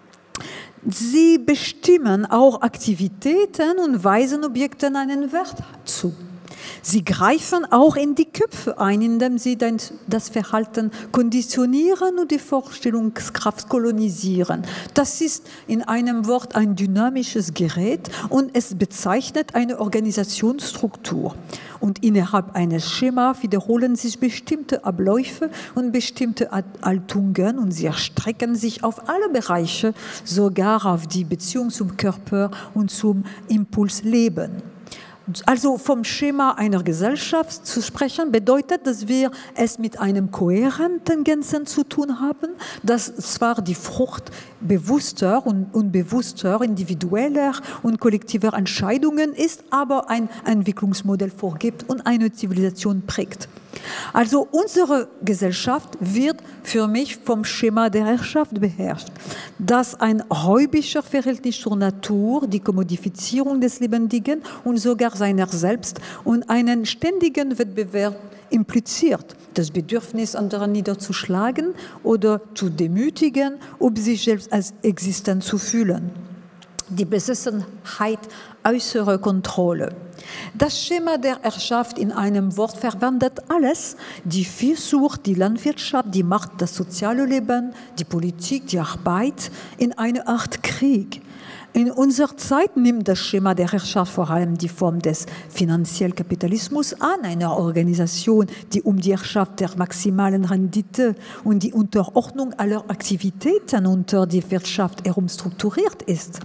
S2: Sie bestimmen auch Aktivitäten und weisen Objekten einen Wert zu. Sie greifen auch in die Köpfe ein, indem sie das Verhalten konditionieren und die Vorstellungskraft kolonisieren. Das ist in einem Wort ein dynamisches Gerät und es bezeichnet eine Organisationsstruktur. Und innerhalb eines Schemas wiederholen sich bestimmte Abläufe und bestimmte Haltungen und sie erstrecken sich auf alle Bereiche, sogar auf die Beziehung zum Körper und zum Impulsleben. Also vom Schema einer Gesellschaft zu sprechen, bedeutet, dass wir es mit einem kohärenten Ganzen zu tun haben, das zwar die Frucht bewusster und unbewusster, individueller und kollektiver Entscheidungen ist, aber ein Entwicklungsmodell vorgibt und eine Zivilisation prägt. Also unsere Gesellschaft wird für mich vom Schema der Herrschaft beherrscht, das ein räubischer Verhältnis zur Natur, die Kommodifizierung des Lebendigen und sogar seiner selbst und einen ständigen Wettbewerb impliziert, das Bedürfnis, andere niederzuschlagen oder zu demütigen, um sich selbst als existent zu fühlen. Die Besessenheit äußere Kontrolle. Das Schema der Herrschaft in einem Wort verwendet alles, die Viehzucht, die Landwirtschaft, die Macht, das soziale Leben, die Politik, die Arbeit, in eine Art Krieg. In unserer Zeit nimmt das Schema der Herrschaft vor allem die Form des finanziellen Kapitalismus an, einer Organisation, die um die Herrschaft der maximalen Rendite und die Unterordnung aller Aktivitäten unter die Wirtschaft herum strukturiert ist.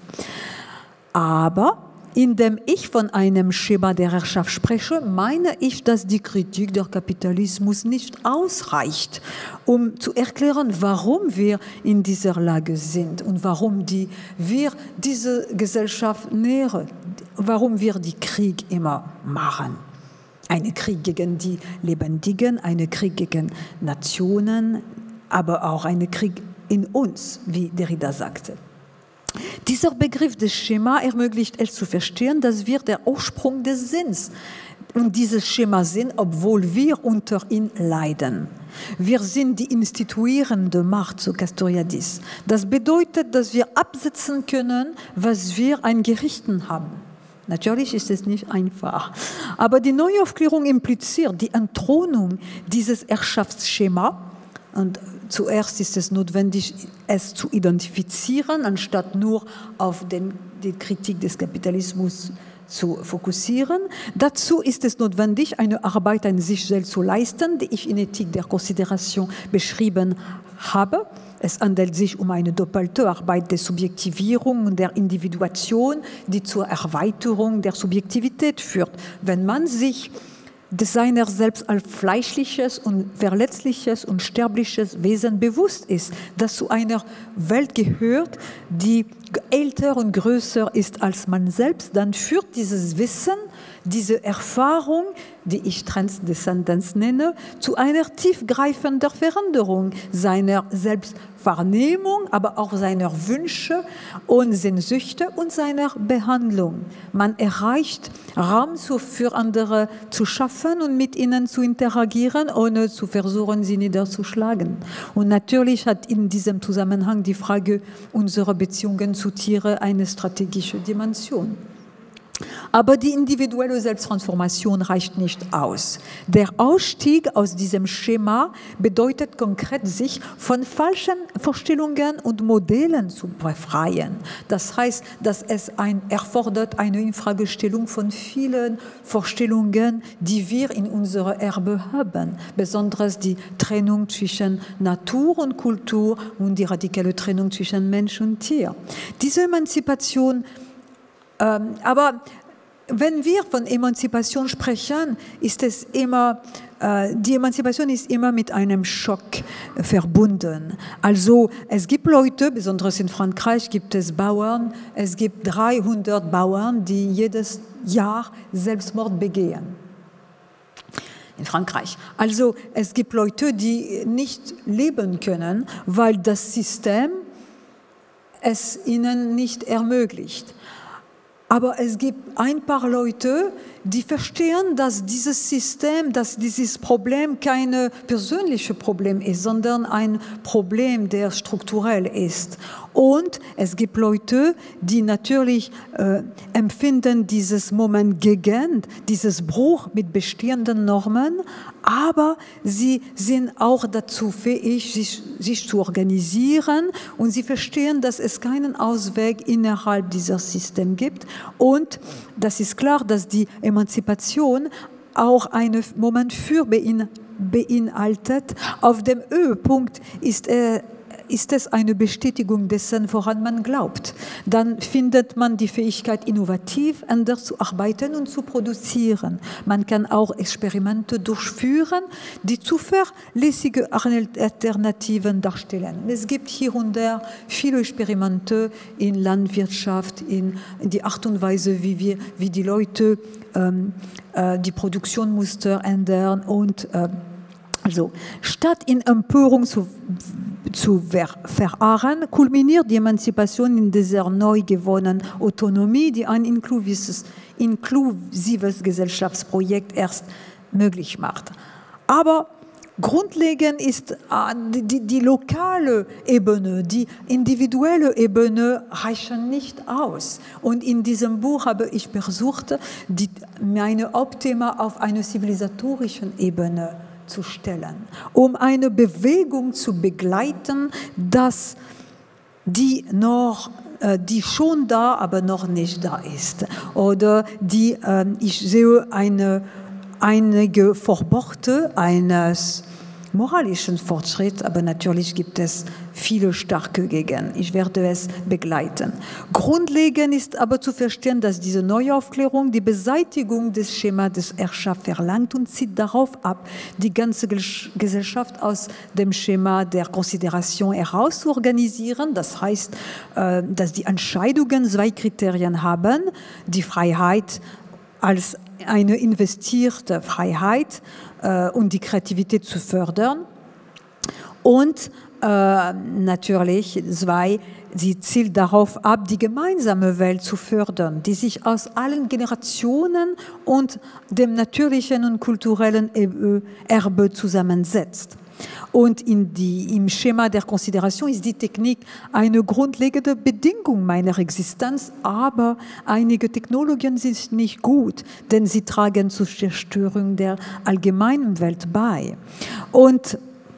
S2: Aber indem ich von einem Schema der Herrschaft spreche, meine ich, dass die Kritik der Kapitalismus nicht ausreicht, um zu erklären, warum wir in dieser Lage sind und warum die, wir diese Gesellschaft nähren, warum wir die Krieg immer machen. Einen Krieg gegen die Lebendigen, einen Krieg gegen Nationen, aber auch einen Krieg in uns, wie Derrida sagte. Dieser Begriff des Schema ermöglicht es zu verstehen, dass wir der Ursprung des Sinns und dieses Schema sind, obwohl wir unter ihm leiden. Wir sind die instituierende Macht, so Castoriadis. Das bedeutet, dass wir absetzen können, was wir eingerichtet haben. Natürlich ist es nicht einfach, aber die Neuaufklärung impliziert die Entthronung dieses Herrschaftsschemas. Und zuerst ist es notwendig, es zu identifizieren, anstatt nur auf den, die Kritik des Kapitalismus zu fokussieren. Dazu ist es notwendig, eine Arbeit an sich selbst zu leisten, die ich in Ethik der Konsideration beschrieben habe. Es handelt sich um eine doppelte Arbeit der Subjektivierung und der Individuation, die zur Erweiterung der Subjektivität führt. Wenn man sich seiner selbst als fleischliches und verletzliches und sterbliches Wesen bewusst ist, das zu einer Welt gehört, die älter und größer ist als man selbst, dann führt dieses Wissen, diese Erfahrung, die ich Transzendenz nenne, zu einer tiefgreifenden Veränderung seiner Selbstwahrnehmung, aber auch seiner Wünsche und Sehnsüchte und seiner Behandlung. Man erreicht Raum für andere zu schaffen und mit ihnen zu interagieren, ohne zu versuchen, sie niederzuschlagen. Und natürlich hat in diesem Zusammenhang die Frage unserer Beziehungen zu Tieren eine strategische Dimension. Aber die individuelle Selbsttransformation reicht nicht aus. Der Ausstieg aus diesem Schema bedeutet konkret, sich von falschen Vorstellungen und Modellen zu befreien. Das heißt, dass es ein, erfordert eine Infragestellung von vielen Vorstellungen, die wir in unserer Erbe haben, besonders die Trennung zwischen Natur und Kultur und die radikale Trennung zwischen Mensch und Tier. Diese Emanzipation, ähm, aber wenn wir von Emanzipation sprechen, ist es immer, äh, die Emanzipation ist immer mit einem Schock verbunden. Also es gibt Leute, besonders in Frankreich gibt es Bauern, es gibt dreihundert Bauern, die jedes Jahr Selbstmord begehen. In Frankreich. Also es gibt Leute, die nicht leben können, weil das System es ihnen nicht ermöglicht. Aber es gibt ein paar Leute, die verstehen, dass dieses System, dass dieses Problem kein persönliches Problem ist, sondern ein Problem, der strukturell ist. Und es gibt Leute, die natürlich äh, empfinden dieses Moment gegen, dieses Bruch mit bestehenden Normen, aber sie sind auch dazu fähig, sich, sich zu organisieren und sie verstehen, dass es keinen Ausweg innerhalb dieses Systems gibt. Und das ist klar, dass die Emanzipation auch einen Moment für beinhaltet. Auf dem Höhepunkt ist, äh, ist es eine Bestätigung dessen, woran man glaubt. Dann findet man die Fähigkeit, innovativ anders zu arbeiten und zu produzieren. Man kann auch Experimente durchführen, die zuverlässige Alternativen darstellen. Es gibt hier und da viele Experimente in Landwirtschaft, in die Art und Weise, wie, wir, wie die Leute ähm, äh, die Produktionsmuster ändern und äh, also, statt in Empörung zu, zu verharren, kulminiert die Emanzipation in dieser neu gewonnenen Autonomie, die ein inklusives, inklusives Gesellschaftsprojekt erst möglich macht. Aber grundlegend ist die, die, die lokale Ebene, die individuelle Ebene reichen nicht aus. Und in diesem Buch habe ich versucht, die, meine Hauptthema auf einer zivilisatorischen Ebene zu stellen, um eine Bewegung zu begleiten, dass die noch, die schon da, aber noch nicht da ist. Oder die, ich sehe eine, einige Vorbote eines moralischen Fortschritts, aber natürlich gibt es viele starke Gegen. Ich werde es begleiten. Grundlegend ist aber zu verstehen, dass diese Neuaufklärung die Beseitigung des Schemas des Herrschers verlangt und zieht darauf ab, die ganze Gesellschaft aus dem Schema der Konsideration heraus zu organisieren. Das heißt, dass die Entscheidungen zwei Kriterien haben, die Freiheit als eine investierte Freiheit äh, und die Kreativität zu fördern. Und äh, natürlich zwei, sie zielt darauf ab, die gemeinsame Welt zu fördern, die sich aus allen Generationen und dem natürlichen und kulturellen Erbe zusammensetzt. Und in die, im Schema der Konsideration ist die Technik eine grundlegende Bedingung meiner Existenz, aber einige Technologien sind nicht gut, denn sie tragen zur Zerstörung der allgemeinen Welt bei. Und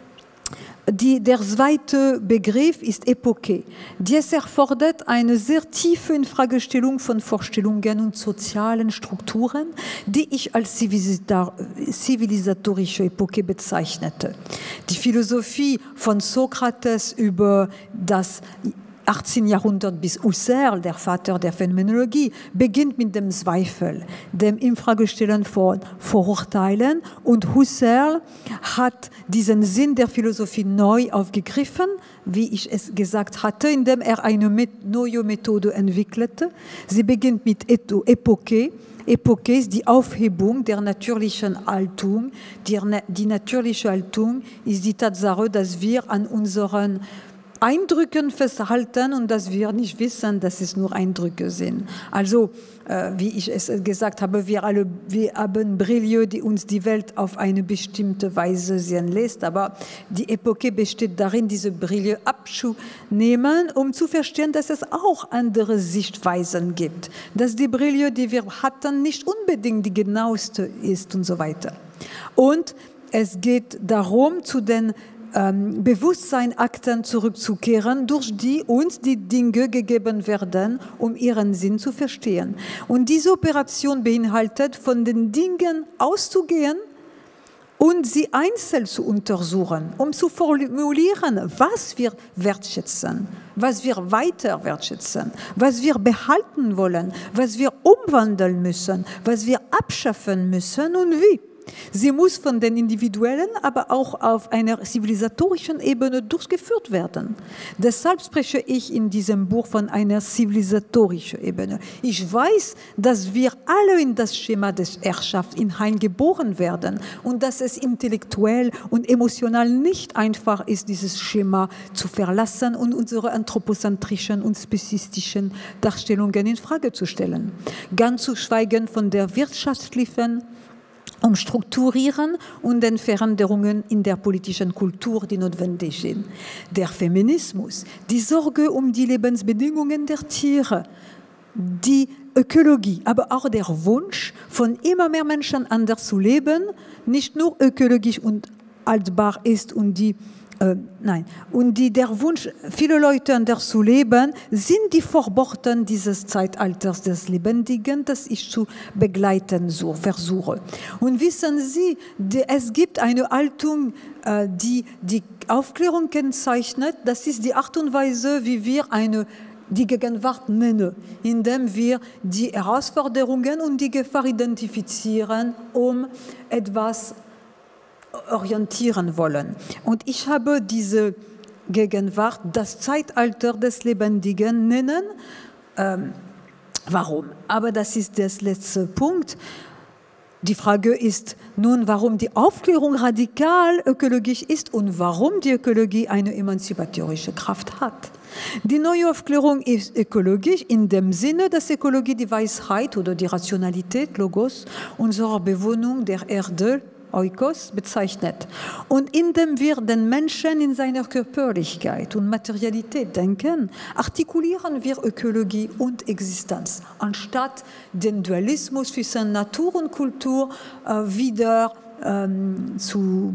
S2: Die, der zweite Begriff ist Epoche. Dies erfordert eine sehr tiefe Infragestellung von Vorstellungen und sozialen Strukturen, die ich als zivilisatorische Epoche bezeichnete. Die Philosophie von Sokrates über das achtzehnten Jahrhundert bis Husserl, der Vater der Phänomenologie, beginnt mit dem Zweifel, dem Infragestellen von Vorurteilen, und Husserl hat diesen Sinn der Philosophie neu aufgegriffen, wie ich es gesagt hatte, indem er eine neue Methode entwickelte. Sie beginnt mit Epoche. Epoche ist die Aufhebung der natürlichen Haltung. Die, die natürliche Haltung ist die Tatsache, dass wir an unseren Eindrücken festhalten und dass wir nicht wissen, dass es nur Eindrücke sind. Also, äh, wie ich es gesagt habe, wir alle wir haben Brille, die uns die Welt auf eine bestimmte Weise sehen lässt, aber die Epoche besteht darin, diese Brille abzunehmen, um zu verstehen, dass es auch andere Sichtweisen gibt, dass die Brille, die wir hatten, nicht unbedingt die genaueste ist und so weiter. Und es geht darum, zu den ähm, Bewusstseinakten zurückzukehren, durch die uns die Dinge gegeben werden, um ihren Sinn zu verstehen. Und diese Operation beinhaltet, von den Dingen auszugehen und sie einzeln zu untersuchen, um zu formulieren, was wir wertschätzen, was wir weiter wertschätzen, was wir behalten wollen, was wir umwandeln müssen, was wir abschaffen müssen und wie. Sie muss von den Individuellen, aber auch auf einer zivilisatorischen Ebene durchgeführt werden. Deshalb spreche ich in diesem Buch von einer zivilisatorischen Ebene. Ich weiß, dass wir alle in das Schema des Herrschaft hineingeboren werden und dass es intellektuell und emotional nicht einfach ist, dieses Schema zu verlassen und unsere anthropozentrischen und spezifischen Darstellungen in Frage zu stellen. Ganz zu schweigen von der wirtschaftlichen Umstrukturieren und den Veränderungen in der politischen Kultur, die notwendig sind. Der Feminismus, die Sorge um die Lebensbedingungen der Tiere, die Ökologie, aber auch der Wunsch von immer mehr Menschen anders zu leben, nicht nur ökologisch und haltbar ist und die Äh, nein. Und die, der Wunsch, viele Leute anders zu leben, sind die Vorboten dieses Zeitalters des Lebendigen, das ich zu begleiten so, versuche. Und wissen Sie, die, es gibt eine Haltung, äh, die die Aufklärung kennzeichnet. Das ist die Art und Weise, wie wir eine die Gegenwart nennen, indem wir die Herausforderungen und die Gefahr identifizieren, um etwas orientieren wollen. Und ich habe diese Gegenwart, das Zeitalter des Lebendigen nennen. Ähm, warum? Aber das ist der letzte Punkt. Die Frage ist nun, warum die Aufklärung radikal ökologisch ist und warum die Ökologie eine emanzipatorische Kraft hat. Die neue Aufklärung ist ökologisch in dem Sinne, dass Ökologie die Weisheit oder die Rationalität, Logos, unserer Bewohnung der Erde, Oikos, bezeichnet. Und indem wir den Menschen in seiner Körperlichkeit und Materialität denken, artikulieren wir Ökologie und Existenz, anstatt den Dualismus zwischen Natur und Kultur äh, wieder ähm, zu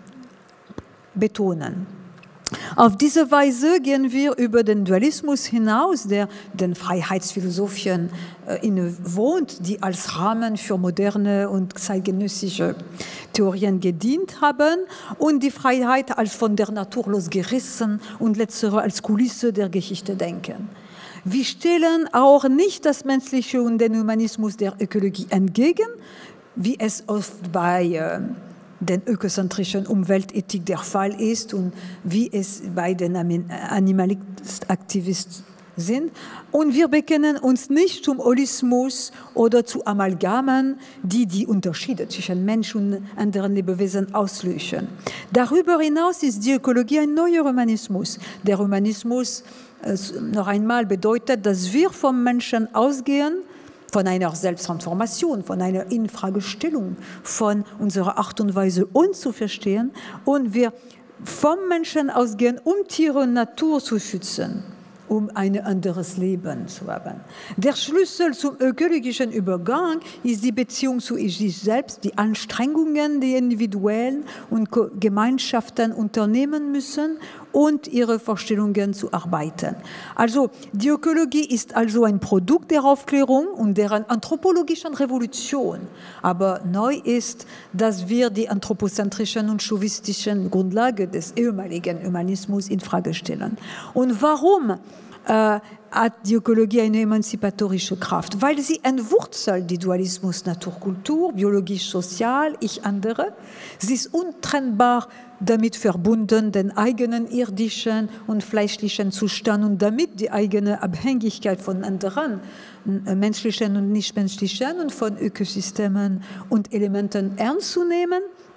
S2: betonen. Auf diese Weise gehen wir über den Dualismus hinaus, der den Freiheitsphilosophien äh, innewohnt, die als Rahmen für moderne und zeitgenössische Theorien gedient haben, und die Freiheit als von der Natur losgerissen und letztere als Kulisse der Geschichte denken. Wir stellen auch nicht das Menschliche und den Humanismus der Ökologie entgegen, wie es oft bei äh, den ökozentrischen Umweltethik der Fall ist und wie es bei den Animalistaktivisten sind. Und wir bekennen uns nicht zum Holismus oder zu Amalgamen, die die Unterschiede zwischen Mensch und anderen Lebewesen auslöschen. Darüber hinaus ist die Ökologie ein neuer Humanismus. Der Humanismus, äh, noch einmal, bedeutet, dass wir vom Menschen ausgehen, von einer Selbsttransformation, von einer Infragestellung, von unserer Art und Weise, uns zu verstehen, und wir vom Menschen ausgehen, um Tiere und Natur zu schützen, um ein anderes Leben zu haben. Der Schlüssel zum ökologischen Übergang ist die Beziehung zu sich selbst, die Anstrengungen, die Individuen und Gemeinschaften unternehmen müssen, und ihre Vorstellungen zu arbeiten. Also die Ökologie ist also ein Produkt der Aufklärung und deren anthropologischen Revolution. Aber neu ist, dass wir die anthropozentrischen und chauvistischen Grundlagen des ehemaligen Humanismus in Frage stellen. Und warum äh, hat die Ökologie eine emanzipatorische Kraft? Weil sie entwurzelt die Dualismus Natur-Kultur, biologisch-sozial, ich-andere. Sie ist untrennbar damit verbunden, den eigenen irdischen und fleischlichen Zustand und damit die eigene Abhängigkeit von anderen menschlichen und nichtmenschlichen und von Ökosystemen und Elementen ernst zu nehmen.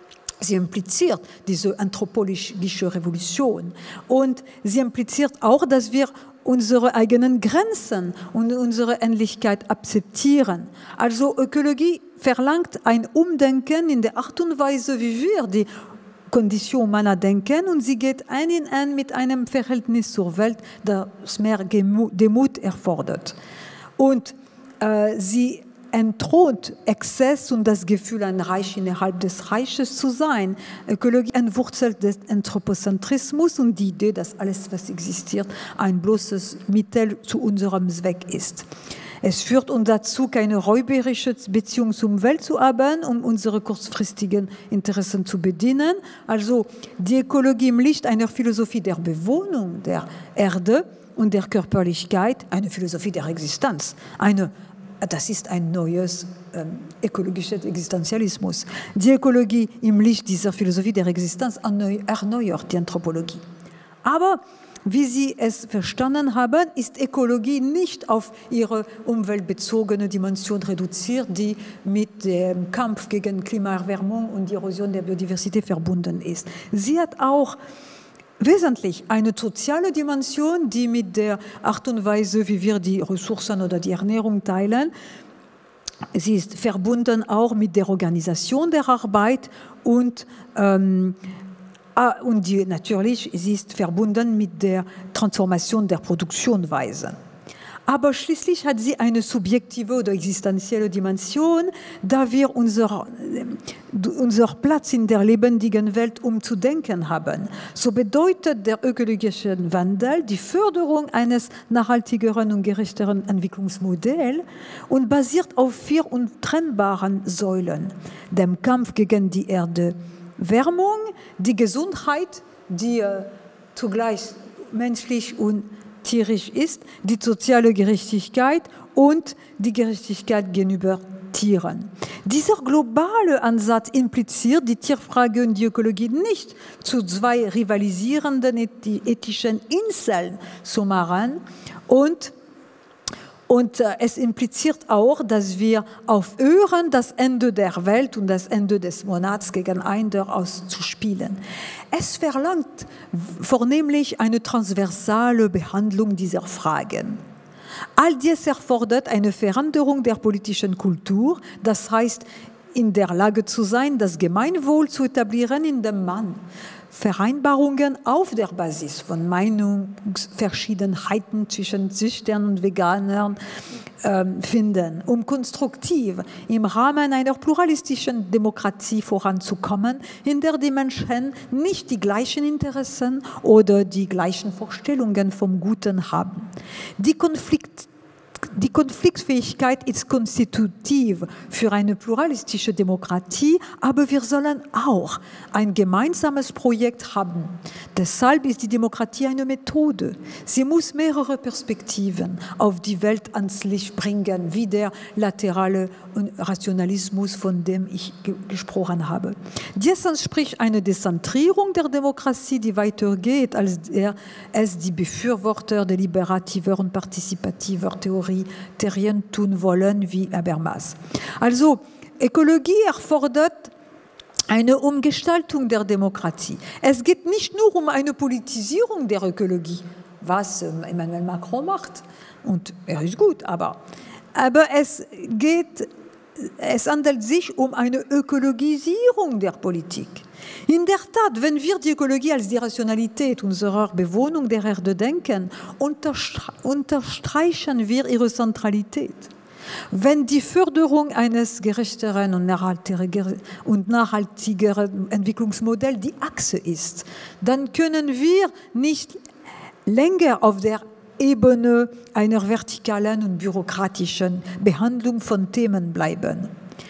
S2: Sie impliziert diese anthropologische Revolution und sie impliziert auch, dass wir unsere eigenen Grenzen und unsere Ähnlichkeit akzeptieren. Also Ökologie verlangt ein Umdenken in der Art und Weise, wie wir die Kondition humaner denken, und sie geht ein in ein mit einem Verhältnis zur Welt, das mehr Demut erfordert. Und äh, sie entthront Exzess und das Gefühl, ein Reich innerhalb des Reiches zu sein. Ökologie entwurzelt den Anthropozentrismus und die Idee, dass alles, was existiert, ein bloßes Mittel zu unserem Zweck ist. Es führt uns dazu, keine räuberische Beziehung zur Umwelt zu haben, um unsere kurzfristigen Interessen zu bedienen. Also die Ökologie im Licht einer Philosophie der Bewohnung der Erde und der Körperlichkeit, eine Philosophie der Existenz, eine Das ist ein neues ähm, ökologischer Existenzialismus. Die Ökologie im Licht dieser Philosophie der Existenz erneuert die Anthropologie. Aber wie Sie es verstanden haben, ist Ökologie nicht auf ihre umweltbezogene Dimension reduziert, die mit dem Kampf gegen Klimaerwärmung und die Erosion der Biodiversität verbunden ist. Sie hat auch wesentlich eine soziale Dimension, die mit der Art und Weise, wie wir die Ressourcen oder die Ernährung teilen, sie ist verbunden auch mit der Organisation der Arbeit und, ähm, und die, natürlich sie ist verbunden mit der Transformation der Produktionsweise. Aber schließlich hat sie eine subjektive oder existenzielle Dimension, da wir unser, unser Platz in der lebendigen Welt umzudenken haben. So bedeutet der ökologische Wandel die Förderung eines nachhaltigeren und gerechteren Entwicklungsmodells und basiert auf vier untrennbaren Säulen: dem Kampf gegen die Erderwärmung, die Gesundheit, die äh, zugleich menschlich und tierisch ist, die soziale Gerechtigkeit und die Gerechtigkeit gegenüber Tieren. Dieser globale Ansatz impliziert, die Tierfrage und die Ökologie nicht zu zwei rivalisierenden ethischen Inseln zu machen, und Und äh, es impliziert auch, dass wir aufhören, das Ende der Welt und das Ende des Monats gegeneinander auszuspielen. Es verlangt vornehmlich eine transversale Behandlung dieser Fragen. All dies erfordert eine Veränderung der politischen Kultur, das heißt, in der Lage zu sein, das Gemeinwohl zu etablieren, indem man Vereinbarungen auf der Basis von Meinungsverschiedenheiten zwischen Züchtern und Veganern äh, finden, um konstruktiv im Rahmen einer pluralistischen Demokratie voranzukommen, in der die Menschen nicht die gleichen Interessen oder die gleichen Vorstellungen vom Guten haben. Die Konflikt Die Konfliktfähigkeit ist konstitutiv für eine pluralistische Demokratie, aber wir sollen auch ein gemeinsames Projekt haben. Deshalb ist die Demokratie eine Methode. Sie muss mehrere Perspektiven auf die Welt ans Licht bringen, wie der laterale Rationalismus, von dem ich ge gesprochen habe. Dies entspricht einer Dezentrierung der Demokratie, die weitergeht, als er es die Befürworter der liberativer und partizipativer Theorie Terrien tun wollen, wie Habermas. Also, Ökologie erfordert eine Umgestaltung der Demokratie. Es geht nicht nur um eine Politisierung der Ökologie, was Emmanuel Macron macht, und er ist gut, aber, aber es geht, es handelt sich um eine Ökologisierung der Politik. In der Tat, wenn wir die Ökologie als die Rationalität unserer Bewohnung der Erde denken, unterstreichen wir ihre Zentralität. Wenn die Förderung eines gerechteren und nachhaltigeren Entwicklungsmodells die Achse ist, dann können wir nicht länger auf der Ebene einer vertikalen und bürokratischen Behandlung von Themen bleiben.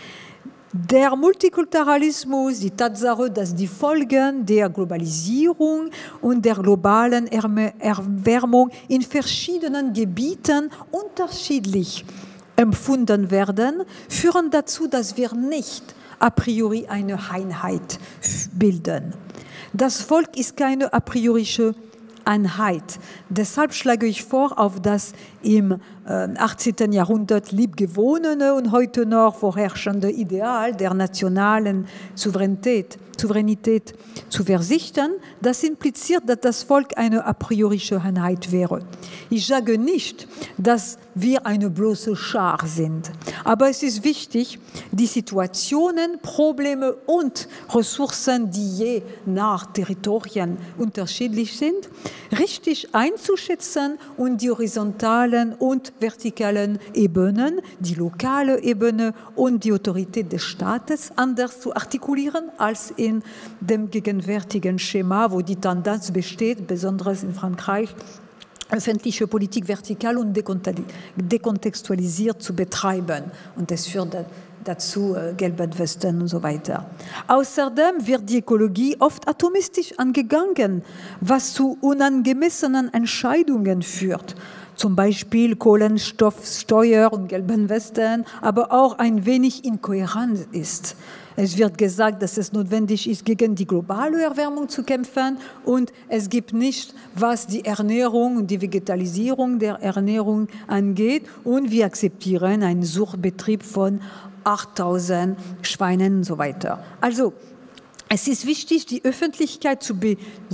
S2: Der Multikulturalismus, die Tatsache, dass die Folgen der Globalisierung und der globalen Erwärmung in verschiedenen Gebieten unterschiedlich empfunden werden, führen dazu, dass wir nicht a priori eine Einheit bilden. Das Volk ist keine a priorische Einheit. Deshalb schlage ich vor, auf das im achtzehnten Jahrhundert liebgewonnene und heute noch vorherrschende Ideal der nationalen Souveränität, Souveränität zu versichern, das impliziert, dass das Volk eine a priorische Einheit wäre. Ich sage nicht, dass wir eine bloße Schar sind, aber es ist wichtig, die Situationen, Probleme und Ressourcen, die je nach Territorien unterschiedlich sind, richtig einzuschätzen und die horizontalen und vertikalen Ebenen, die lokale Ebene und die Autorität des Staates anders zu artikulieren als in dem gegenwärtigen Schema, wo die Tendenz besteht, besonders in Frankreich, öffentliche Politik vertikal und dekontextualisiert zu betreiben. Und es führt dazu äh, gelben Westen und so weiter. Außerdem wird die Ökologie oft atomistisch angegangen, was zu unangemessenen Entscheidungen führt. Zum Beispiel Kohlenstoffsteuer und gelben Westen, aber auch ein wenig inkohärent ist. Es wird gesagt, dass es notwendig ist, gegen die globale Erwärmung zu kämpfen und es gibt nicht, was die Ernährung und die Vegetalisierung der Ernährung angeht und wir akzeptieren einen Zuchtbetrieb von achttausend Schweinen und so weiter. Also, es ist wichtig, die Öffentlichkeit zu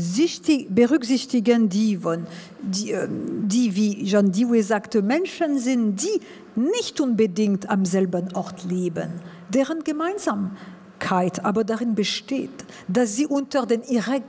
S2: berücksichtigen, die, von, die, die, wie John Dewey sagte, Menschen sind, die nicht unbedingt am selben Ort leben, deren Gemeinsamkeit aber darin besteht, dass sie unter den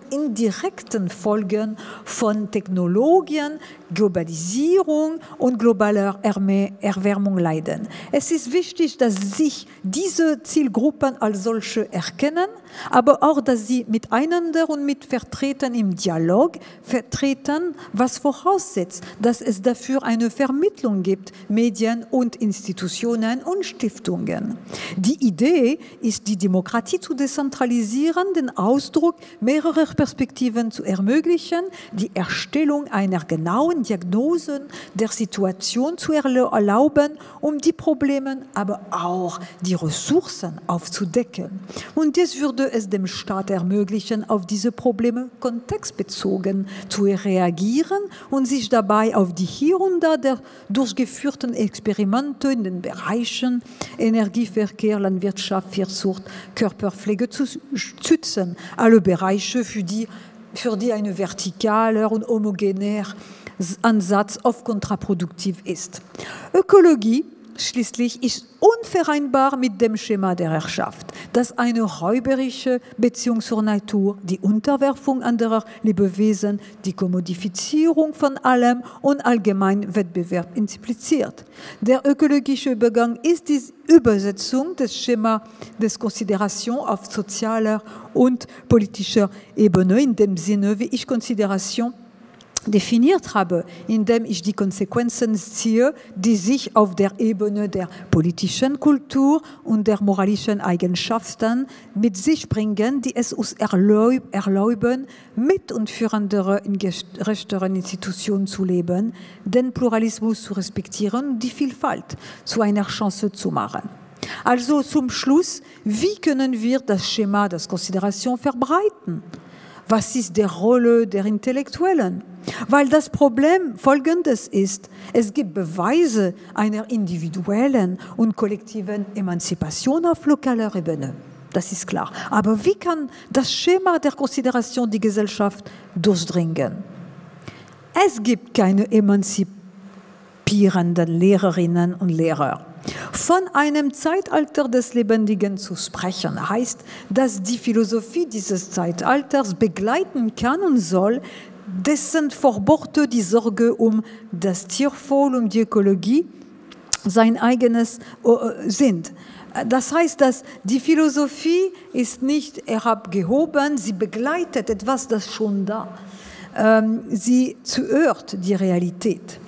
S2: indirekten Folgen von Technologien, Globalisierung und globaler Erwärmung leiden. Es ist wichtig, dass sich diese Zielgruppen als solche erkennen, aber auch, dass sie miteinander und mit Vertretern im Dialog vertreten, was voraussetzt, dass es dafür eine Vermittlung gibt, Medien und Institutionen und Stiftungen. Die Idee ist, die Demokratie zu dezentralisieren, den Ausdruck mehrerer Perspektiven zu ermöglichen, die Erstellung einer genauen Diagnose der Situation zu erlauben, um die Probleme, aber auch die Ressourcen aufzudecken. Und dies würde es dem Staat ermöglichen, auf diese Probleme kontextbezogen zu reagieren und sich dabei auf die hier und da der durchgeführten Experimente in den Bereichen Energieverkehr, Landwirtschaft, Viehzucht, Körperpflege zu schützen. Alle Bereiche, für die, für die ein vertikaler und homogener Ansatz oft kontraproduktiv ist. Ökologie schließlich ist unvereinbar mit dem Schema der Herrschaft, das eine räuberische Beziehung zur Natur, die Unterwerfung anderer Lebewesen, die Kommodifizierung von allem und allgemein Wettbewerb impliziert. Der ökologische Übergang ist die Übersetzung des Schemas des Konsideration auf sozialer und politischer Ebene, in dem Sinne, wie ich Konsideration definiert habe, indem ich die Konsequenzen ziehe, die sich auf der Ebene der politischen Kultur und der moralischen Eigenschaften mit sich bringen, die es uns erlauben, mit und für andere in gerechteren Institutionen zu leben, den Pluralismus zu respektieren und die Vielfalt zu einer Chance zu machen. Also zum Schluss, wie können wir das Schema der Konsideration verbreiten? Was ist die Rolle der Intellektuellen? Weil das Problem folgendes ist: Es gibt Beweise einer individuellen und kollektiven Emanzipation auf lokaler Ebene. Das ist klar. Aber wie kann das Schema der Konsideration die Gesellschaft durchdringen? Es gibt keine emanzipierenden Lehrerinnen und Lehrer. Von einem Zeitalter des Lebendigen zu sprechen, heißt, dass die Philosophie dieses Zeitalters begleiten kann und soll, dessen Verbote die Sorge um das Tierwohl, um die Ökologie sein eigenes sind. Das heißt, dass die Philosophie ist nicht herabgehoben, sie begleitet etwas, das schon da. Sie zuhört die Realität.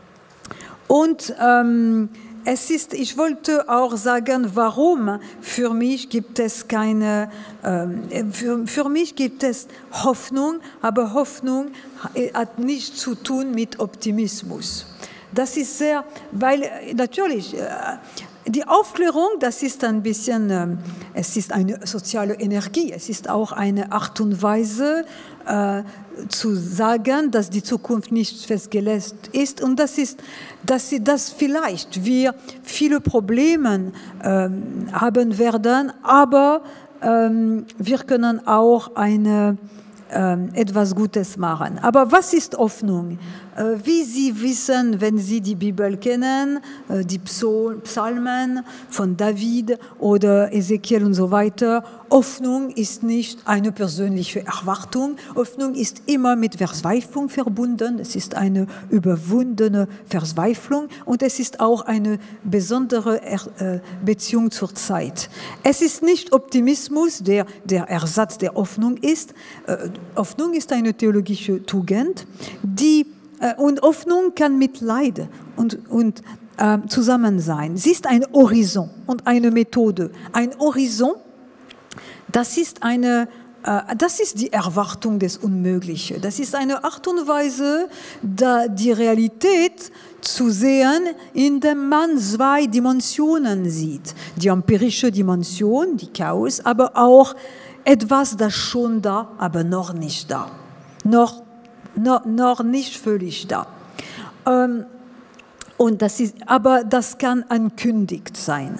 S2: Und ähm, es ist, ich wollte auch sagen, warum für mich gibt es keine, ähm, für, für mich gibt es Hoffnung, aber Hoffnung hat nichts zu tun mit Optimismus. Das ist sehr, weil natürlich, die Aufklärung, das ist ein bisschen, äh, es ist eine soziale Energie, es ist auch eine Art und Weise, äh, zu sagen, dass die Zukunft nicht festgelegt ist und das ist, dass, sie, dass vielleicht wir viele Probleme äh, haben werden, aber äh, wir können auch eine, äh, etwas Gutes machen. Aber was ist Hoffnung? Äh, wie Sie wissen, wenn Sie die Bibel kennen, äh, die Psalmen von David oder Ezekiel und so weiter, Hoffnung ist nicht eine persönliche Erwartung. Hoffnung ist immer mit Verzweiflung verbunden. Es ist eine überwundene Verzweiflung und es ist auch eine besondere Beziehung zur Zeit. Es ist nicht Optimismus, der der Ersatz der Hoffnung ist. Hoffnung ist eine theologische Tugend, die und Hoffnung kann mit Leid und, und äh, zusammen sein. Sie ist ein Horizont und eine Methode. Ein Horizont, das ist, eine, äh, das ist die Erwartung des Unmöglichen. Das ist eine Art und Weise, da die Realität zu sehen, indem man zwei Dimensionen sieht. Die empirische Dimension, die Chaos, aber auch etwas, das schon da, aber noch nicht da. Noch, noch, noch nicht völlig da. Ähm, und das ist, aber das kann ankündigt sein.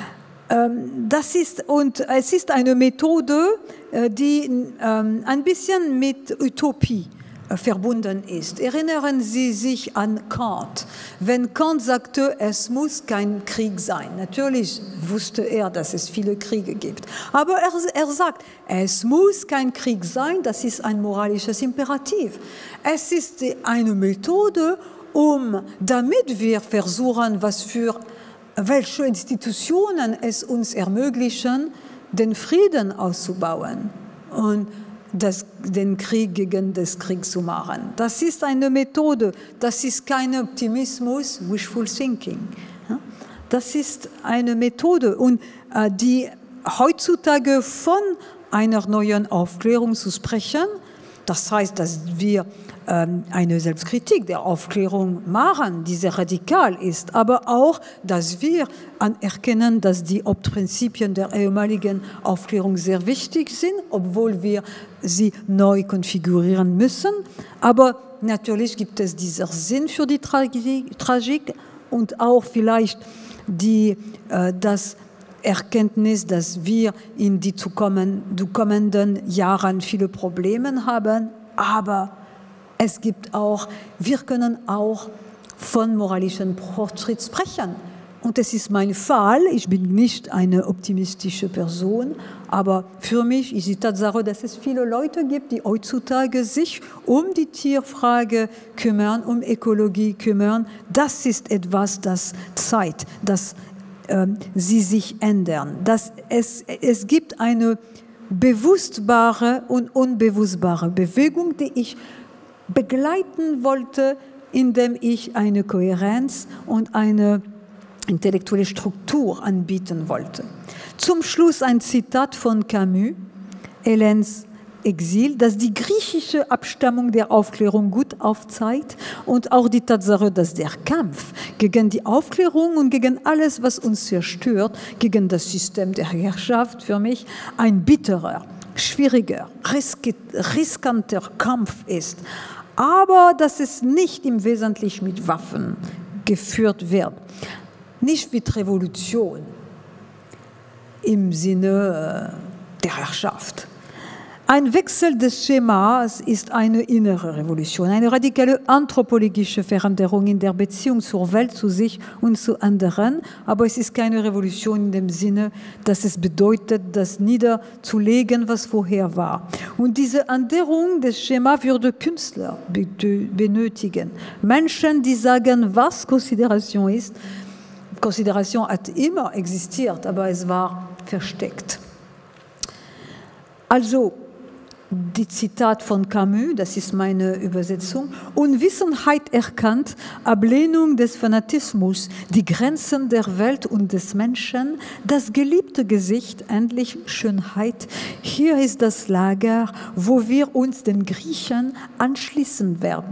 S2: Das ist, und es ist eine Methode, die ein bisschen mit Utopie verbunden ist. Erinnern Sie sich an Kant. Wenn Kant sagte, es muss kein Krieg sein. Natürlich wusste er, dass es viele Kriege gibt. Aber er, er sagt, es muss kein Krieg sein, das ist ein moralisches Imperativ. Es ist eine Methode, um, damit wir versuchen, was für welche Institutionen es uns ermöglichen, den Frieden auszubauen und das, den Krieg gegen den Krieg zu machen. Das ist eine Methode, das ist kein Optimismus, wishful thinking. Das ist eine Methode, und die heutzutage von einer neuen Aufklärung zu sprechen, das heißt, dass wir eine Selbstkritik der Aufklärung machen, die sehr radikal ist, aber auch, dass wir anerkennen, dass die Hauptprinzipien der ehemaligen Aufklärung sehr wichtig sind, obwohl wir sie neu konfigurieren müssen. Aber natürlich gibt es diesen Sinn für die Tragik und auch vielleicht die, das Erkenntnis, dass wir in die kommenden Jahren viele Probleme haben, aber es gibt auch, wir können auch von moralischen Fortschritt sprechen. Und es ist mein Fall, ich bin nicht eine optimistische Person, aber für mich ist die Tatsache, dass es viele Leute gibt, die heutzutage sich um die Tierfrage kümmern, um Ökologie kümmern. Das ist etwas, das zeigt, dass äh, sie sich ändern. Dass es, es gibt eine bewusstbare und unbewusstbare Bewegung, die ich begleiten wollte, indem ich eine Kohärenz und eine intellektuelle Struktur anbieten wollte. Zum Schluss ein Zitat von Camus, Hélènes Exil, das die griechische Abstammung der Aufklärung gut aufzeigt und auch die Tatsache, dass der Kampf gegen die Aufklärung und gegen alles, was uns zerstört, gegen das System der Herrschaft für mich ein bitterer, schwieriger, riskanter Kampf ist. Aber dass es nicht im Wesentlichen mit Waffen geführt wird. Nicht mit Revolution im Sinne der Herrschaft. Ein Wechsel des Schemas ist eine innere Revolution, eine radikale anthropologische Veränderung in der Beziehung zur Welt, zu sich und zu anderen. Aber es ist keine Revolution in dem Sinne, dass es bedeutet, das niederzulegen, was vorher war. Und diese Änderung des Schemas würde Künstler benötigen. Menschen, die sagen, was Konsideration ist. Konsideration hat immer existiert, aber es war versteckt. Also, die Zitat von Camus, das ist meine Übersetzung, Unwissenheit erkannt, Ablehnung des Fanatismus, die Grenzen der Welt und des Menschen, das geliebte Gesicht, endlich Schönheit. Hier ist das Lager, wo wir uns den Griechen anschließen werden.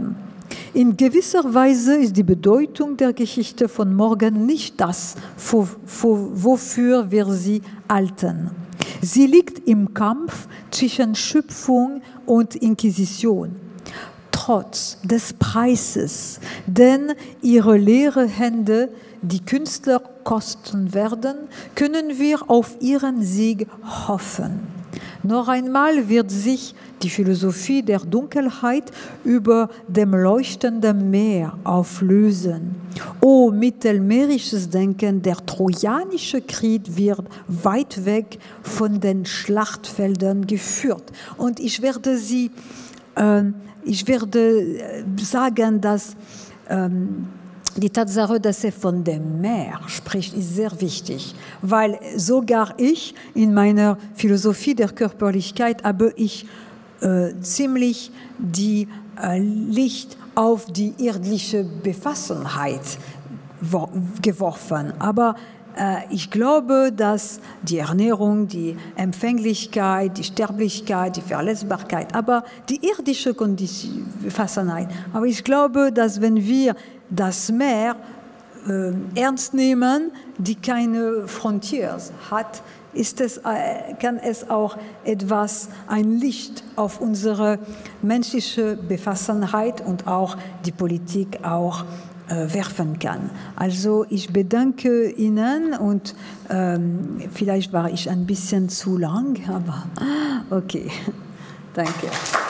S3: In gewisser Weise ist die Bedeutung der Geschichte von morgen nicht das, wofür wir sie halten. Sie liegt im Kampf zwischen Schöpfung und Inquisition. Trotz des Preises, den ihre leeren Hände die Künstler kosten werden, können wir auf ihren Sieg hoffen. Noch einmal wird sich die Philosophie der Dunkelheit über dem leuchtenden Meer auflösen. O mittelmeerisches Denken, der trojanische Krieg wird weit weg von den Schlachtfeldern geführt. Und ich werde Sie, äh, ich werde sagen, dass ähm, die Tatsache, dass er von dem Meer spricht, ist sehr wichtig, weil sogar ich in meiner Philosophie der Körperlichkeit habe ich äh, ziemlich die äh, Licht auf die irdische Beschaffenheit geworfen. Aber äh, ich glaube, dass die Ernährung, die Empfänglichkeit, die Sterblichkeit, die Verletzbarkeit, aber die irdische Beschaffenheit. Aber ich glaube, dass wenn wir das Meer äh, ernst nehmen, die keine Frontiers hat, ist es, äh, kann es auch etwas, ein Licht auf unsere menschliche Beschaffenheit und auch die Politik auch äh, werfen kann. Also ich bedanke Ihnen und ähm, vielleicht war ich ein bisschen zu lang, aber okay, danke.